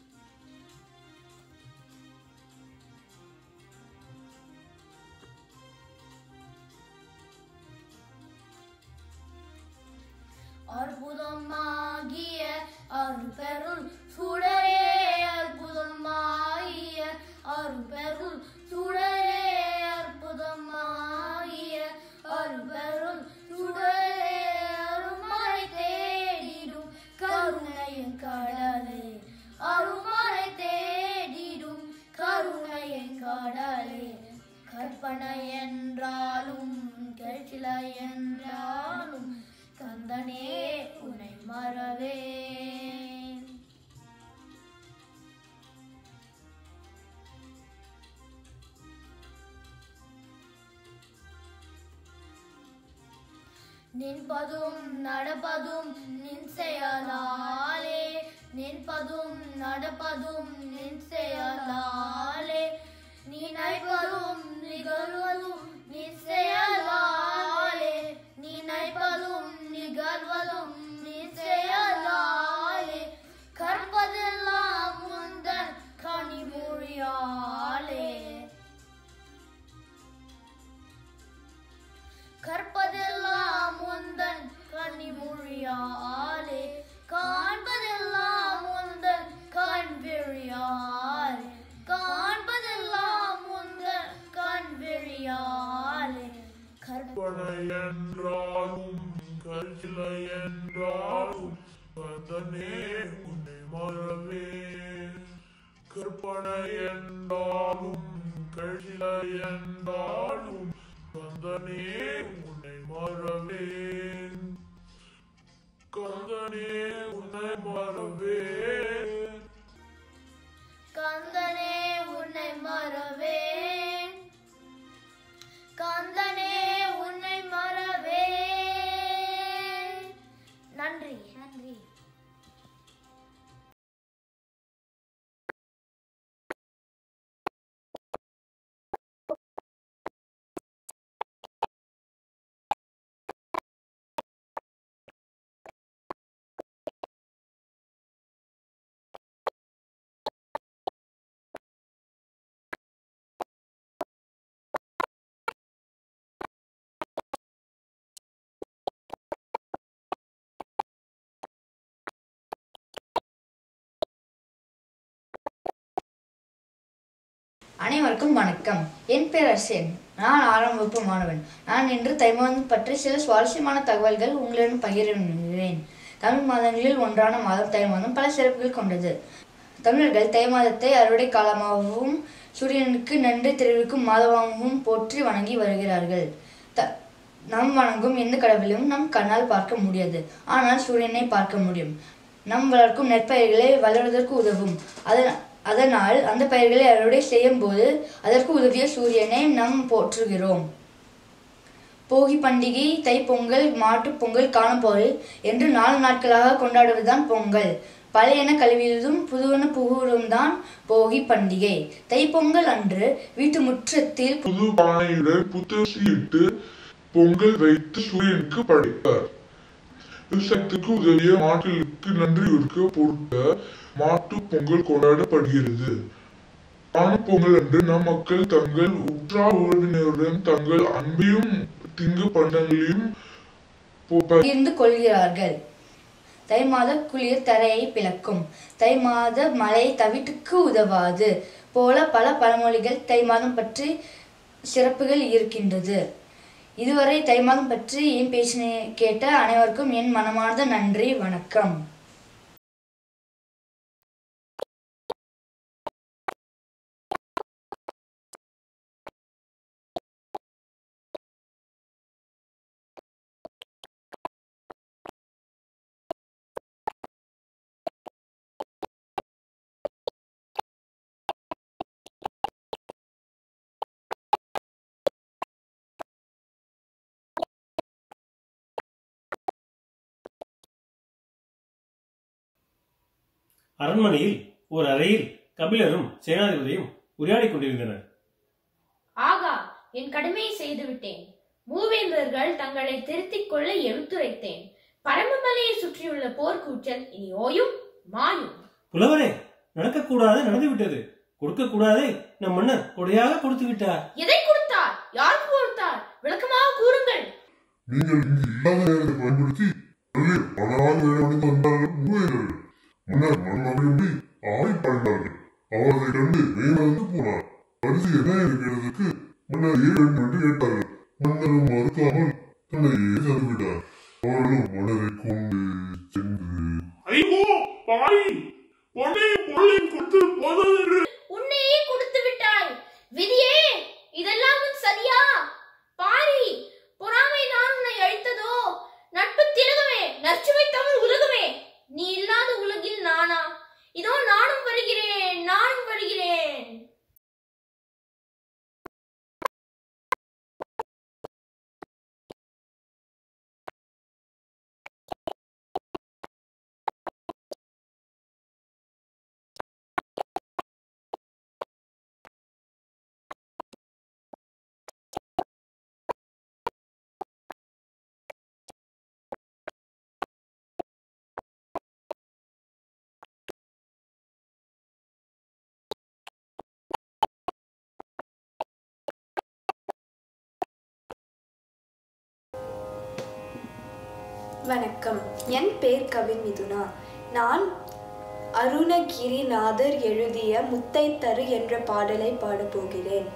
அற்புதமாகிய அருபெருள் சுடரே, அற்புதமாகிய அருபெருள் சுடரே, அற்புதமாகிய அருபெருள் சுடரே, அருமறை தேடிடும் கருணையின் கடலே, அருமறை தேடிடும் கருணையின் கடலே. கற்பனை என்றாலும் கற்சிலை என்றாலும் கந்தனே உன்னை மறவேன். நின்பதும் நடப்பதும் நின் செயலாலே, நின்பதும் நடப்பதும் நின் செயலாலே, நினைப்பதும் நிகழ்வதும் நின் செயலாலே, நினைப்பதும் நிகழ்வதும் நின் செயலாலே, கற்பதெல்லாம் உந்தன் கனிமொழியாலே, கற்பதெல்லாம் உந்தன் கனிமொழியாலே, காண்பதெல்லாம் உந்தன் கண்விழியாலே, காண்பதெல்லாம் உந்தன் கண்விழியாலே. கற்பனை என்றாலும் கற்சிலை என்றாலும் கந்தனே உன்னை மறவேன். கற்பனை என்றாலும் கற்சிலை என்றாலும் கந்தனே உன்னை மறவேன். கந்தனே உன்னை அனைவருக்கும் வணக்கம். என் பெயர் அர்ஷேன். நான் 6ஆம் வகுப்பு மாணவன். நான் இன்று தை மாதம் பற்றி சில சுவாரஸ்யமான தகவல்கள் உங்களிடம் பகிர்கிறேன். தமிழ் மாதங்களில் ஒன்றான மாதம் தை மாதம் பல சிறப்புகள் கொண்டது. தமிழர்கள் தை மாதத்தை அறுவடை காலமாகவும் சூரியனுக்கு நன்றி தெரிவிக்கும் மாதமாகவும் போற்றி வணங்கி வருகிறார்கள். நாம் வணங்கும் எந்த கடவுளையும் நம் கண்ணால் பார்க்க முடியாது, ஆனால் சூரியனை பார்க்க முடியும். நாம் வளர்க்கும் நெற்பயிர்களை வளர்வதற்கு உதவும். அதனால் அந்த பயிர்களை அறுவடை செய்யும் போது அதற்கு உதவிய சூரியனை நாம் போற்றுகிறோம். போகி பண்டிகை, தைப்பொங்கல், மாட்டுப் பொங்கல், காணும்பொங்கல் என்று 4 நாட்களாக கொண்டாடுவதுதான் பொங்கல். பழையன கழிவிலும் புதுவன புகுவதும் தான் போகி பண்டிகை. தைப்பொங்கல் அன்று வீட்டு முற்றத்தில் புது பானையுடன் புத்தரிசி இட்டு பொங்கல் வைத்து சூரியனுக்கு படைப்பார். விவசாயத்துக்கு உதவிய மாட்டுகளுக்கு நன்றி கொடுக்க பொருட்ட மாட்டு பொங்கல் கொண்டாடப்படுகிறது. காணும் பொங்கல் அன்று நம் மக்கள் தங்கள் உற்றார் உறவினருடன் தங்கள் அன்பையும் திங்கு பண்டங்களையும் பகிர்ந்து கொள்கிறார்கள். தை மாத குளிர் தரையை பிளக்கும், தை மாத மழை தவிட்டுக்கு உதவாது போல பல பழமொழிகள் தை மாதம் பற்றி சிறப்புகள் இருக்கின்றது. இதுவரை தை மாதம் பற்றி என் பேச்சினை கேட்ட அனைவருக்கும் என் மனமார்ந்த நன்றி, வணக்கம். அரண்மனையில் ஒரு அறையில் கபிலரும் சேனாதிபதியும் உரையாடிக் கொண்டிருந்தனர். ஆகா, என் கடமையை செய்துவிட்டேன். மூவேந்தர்கள் தங்களை திருத்திக் கொள்ள எடுத்துரைத்தேன். பரமமலையை சுற்றியுள்ள போர்க்கூற்றல் இனி ஓயும் மாயும். புலவரே, நடக்கக்கூடாது நடந்துவிட்டது. கொடுக்க கூடாதே நம் மன்னர் கொடையாக கொடுத்து விட்டார். எதை கொடுத்தார்? யாருக்கு கொடுத்தார்? விளக்கமாக கூறுங்கள். நீங்கள் இங்கு இல்லாத நேரத்தை பயன்படுத்தி பல நாள் வேலையடைந்து வந்தார்கள் மூவேந்தர்கள். மன்னர் மனமகிழ்ந்து ஆடி பாடினார்கள். அவர் அதை கண்டு மேலந்து போனார். பரிசு என்ன என்று கேட்டதற்கு மன்னர் வேண்டும் என்று கேட்டார்கள். மன்னரும் மறுக்காமல் தன்னையே தந்துவிட்டார். அவர்களும் மன்னரை கொண்டு சென்று உன்னையே கொடுத்து விட்டாய். விதியே, இதெல்லாம் சரியா? பாரி, பொறாமை நான் உன்னை அழித்ததோ? நட்பு திலகமே, நற்சுவை தமிழ் உலகமே, நீ இல்லாத உலகில் நானா? இதோ நானும் வருகிறேன், நானும் வருகிறேன். வணக்கம். என் பேர் கவிமிதுனா. நான் அருணகிரிநாதர் எழுதிய முத்தை தரு என்ற பாடலை பாடப்போகிறேன்.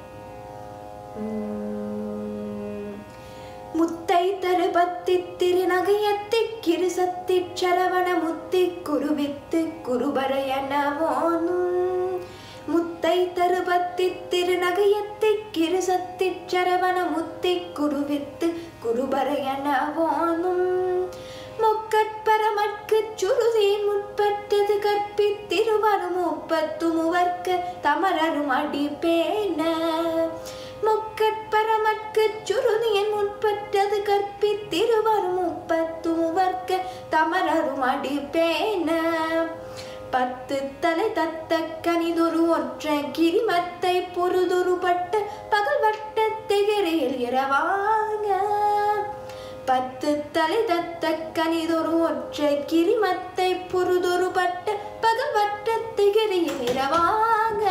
முத்தை தரு பத்தி திருநகையத்தி கிருசத்தி சரவண முத்தி குருவித்து குருபரையனவோனும். முத்தை தருபத்தி திருநகையத்தி கிருசத்தி சரவண முத்தி குருவித்து குருபரையனவோனும். மொக்கற்பரமற்கு சுருதியின் முற்பட்டது கற்பித்திருவரும் முப்பத்துமுவர்க்க தமரரும் அடிப்பேன. மொக்கற்பரமற்கு சுருதியின் முற்பட்டது கற்பித்திருவரும் முப்பத்துமுவர்க்க தமரரும் அடிப்பேன. 10 தலை தத்த கனிதொரு ஒற்ற கிரிமத்தை பொருதொரு பட்ட பகல் வட்ட திகரையில் இரவாங்க. 10 தலை தத்த கனிதொரு ஒற்ற கிரிமத்தை பொருதொரு பட்ட பகல் வட்ட திகரையில் இரவாங்க.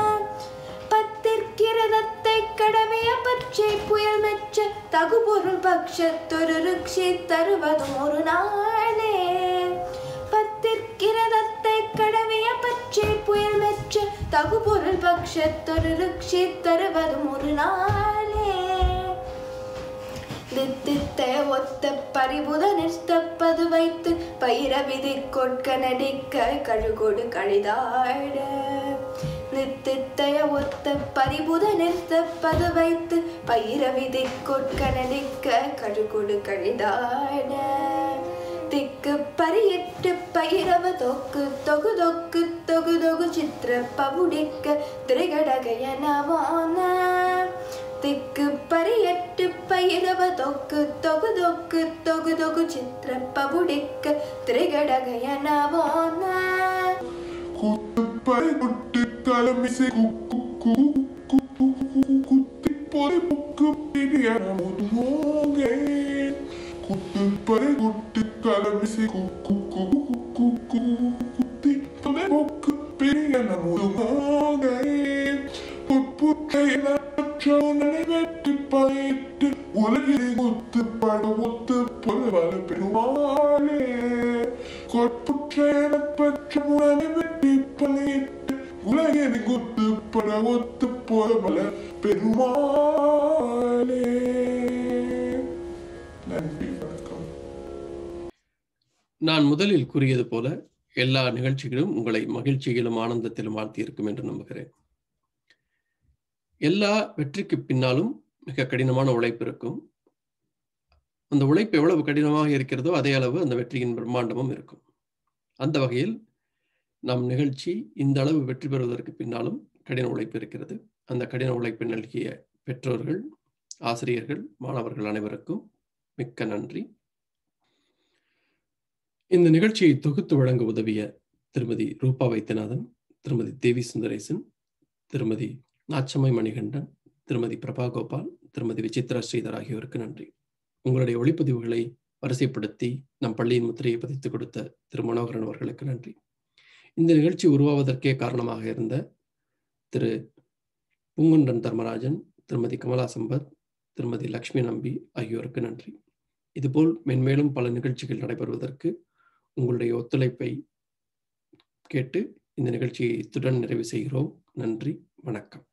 10 கடவைய பச்சை புயல் மெச்ச தகுபொருள் பட்சத்தொரு ருக்ஷி தருவதும் ஒரு நாளே. 10 கடவைய பச்சை புயல் மெச்ச தகுபொருள் பட்சத்தொரு ருக்ஷி தருவதும் ஒரு நாளே தித்தித்த ஒத்த பரிபுத நிறுத்தப்பது வைத்து பயிர விதி கொட்க நடிக்க கழுகொடு கழிதாட நித்தித்தைய ஒத்த பரிபுத நிறுத்தப்பது வைத்து பயிர விதி கொட்க நடிக்க கழுகொடு கழிதாட திக்கு பரியட்டு பயிரவ தொக்கு தொகு தொக்கு தொகு தொகு சித்திர பவுடிக்க திரைகடகையனவான திக்கு பரியட்டு பயிரவ தொக்கு தொகு தொக்கு தொகு தொகு சித்திர பவுடிக்க திரைகடகையனவான குத்துப்பறை குட்டி கலமிசை குத்தி பொறி புக்கு பிரியான முதுமோகே குத்துப்பறை குட்டி கலமிசை குத்தி பொறி புக்கு பிரியான முதுமோகே புட்புட்டையின சோனனை வெட்டி பயிட்டு உலகினை குத்து பட ஒத்து பொருவல பெருமாளே கொட்புற்றையன பெற்ற முனை வெட்டி பயிட்டு உலகினை குத்து பட ஒத்து பொருவல பெருமாளே. நன்றி, வணக்கம். நான் முதலில் கூறியது போல எல்லா நிகழ்ச்சிகளும் உங்களை மகிழ்ச்சியிலும் ஆனந்தத்திலும் ஆழ்த்தியிருக்கும் என்று நம்புகிறேன். எல்லா வெற்றிக்கு பின்னாலும் மிக கடினமான உழைப்பு இருக்கும். அந்த உழைப்பு எவ்வளவு கடினமாக இருக்கிறதோ அதே அளவு அந்த வெற்றியின் பிரம்மாண்டமும் இருக்கும். அந்த வகையில் நம் நிகழ்ச்சி இந்த அளவு வெற்றி பெறுவதற்கு பின்னாலும் கடின உழைப்பு இருக்கிறது. அந்த கடின உழைப்பை நல்கிய பெற்றோர்கள், ஆசிரியர்கள், மாணவர்கள் அனைவருக்கும் மிக்க நன்றி. இந்த நிகழ்ச்சியை தொகுத்து வழங்க உதவிய திருமதி ரூபா வைத்தியநாதன், திருமதி தேவி சுந்தரேசன், திருமதி நாச்சம்மை மணிகண்டன், திருமதி பிரபா கோபால், திருமதி விசித்ரா ஸ்ரீதர் ஆகியோருக்கு நன்றி. உங்களுடைய ஒளிப்பதிவுகளை வரிசைப்படுத்தி நம் பள்ளியின் முத்திரையை பதித்துக் கொடுத்த திரு மனோகரன் அவர்களுக்கு நன்றி. இந்த நிகழ்ச்சி உருவாவதற்கே காரணமாக இருந்த திரு பூங்குன்றன் தர்மராஜன், திருமதி கமலா சம்பத், திருமதி லக்ஷ்மி நம்பி ஆகியோருக்கு நன்றி. இதுபோல் மென்மேலும் பல நிகழ்ச்சிகள் நடைபெறுவதற்கு உங்களுடைய ஒத்துழைப்பை கேட்டு இந்த நிகழ்ச்சியை இத்துடன் நிறைவு செய்கிறோம். நன்றி, வணக்கம்.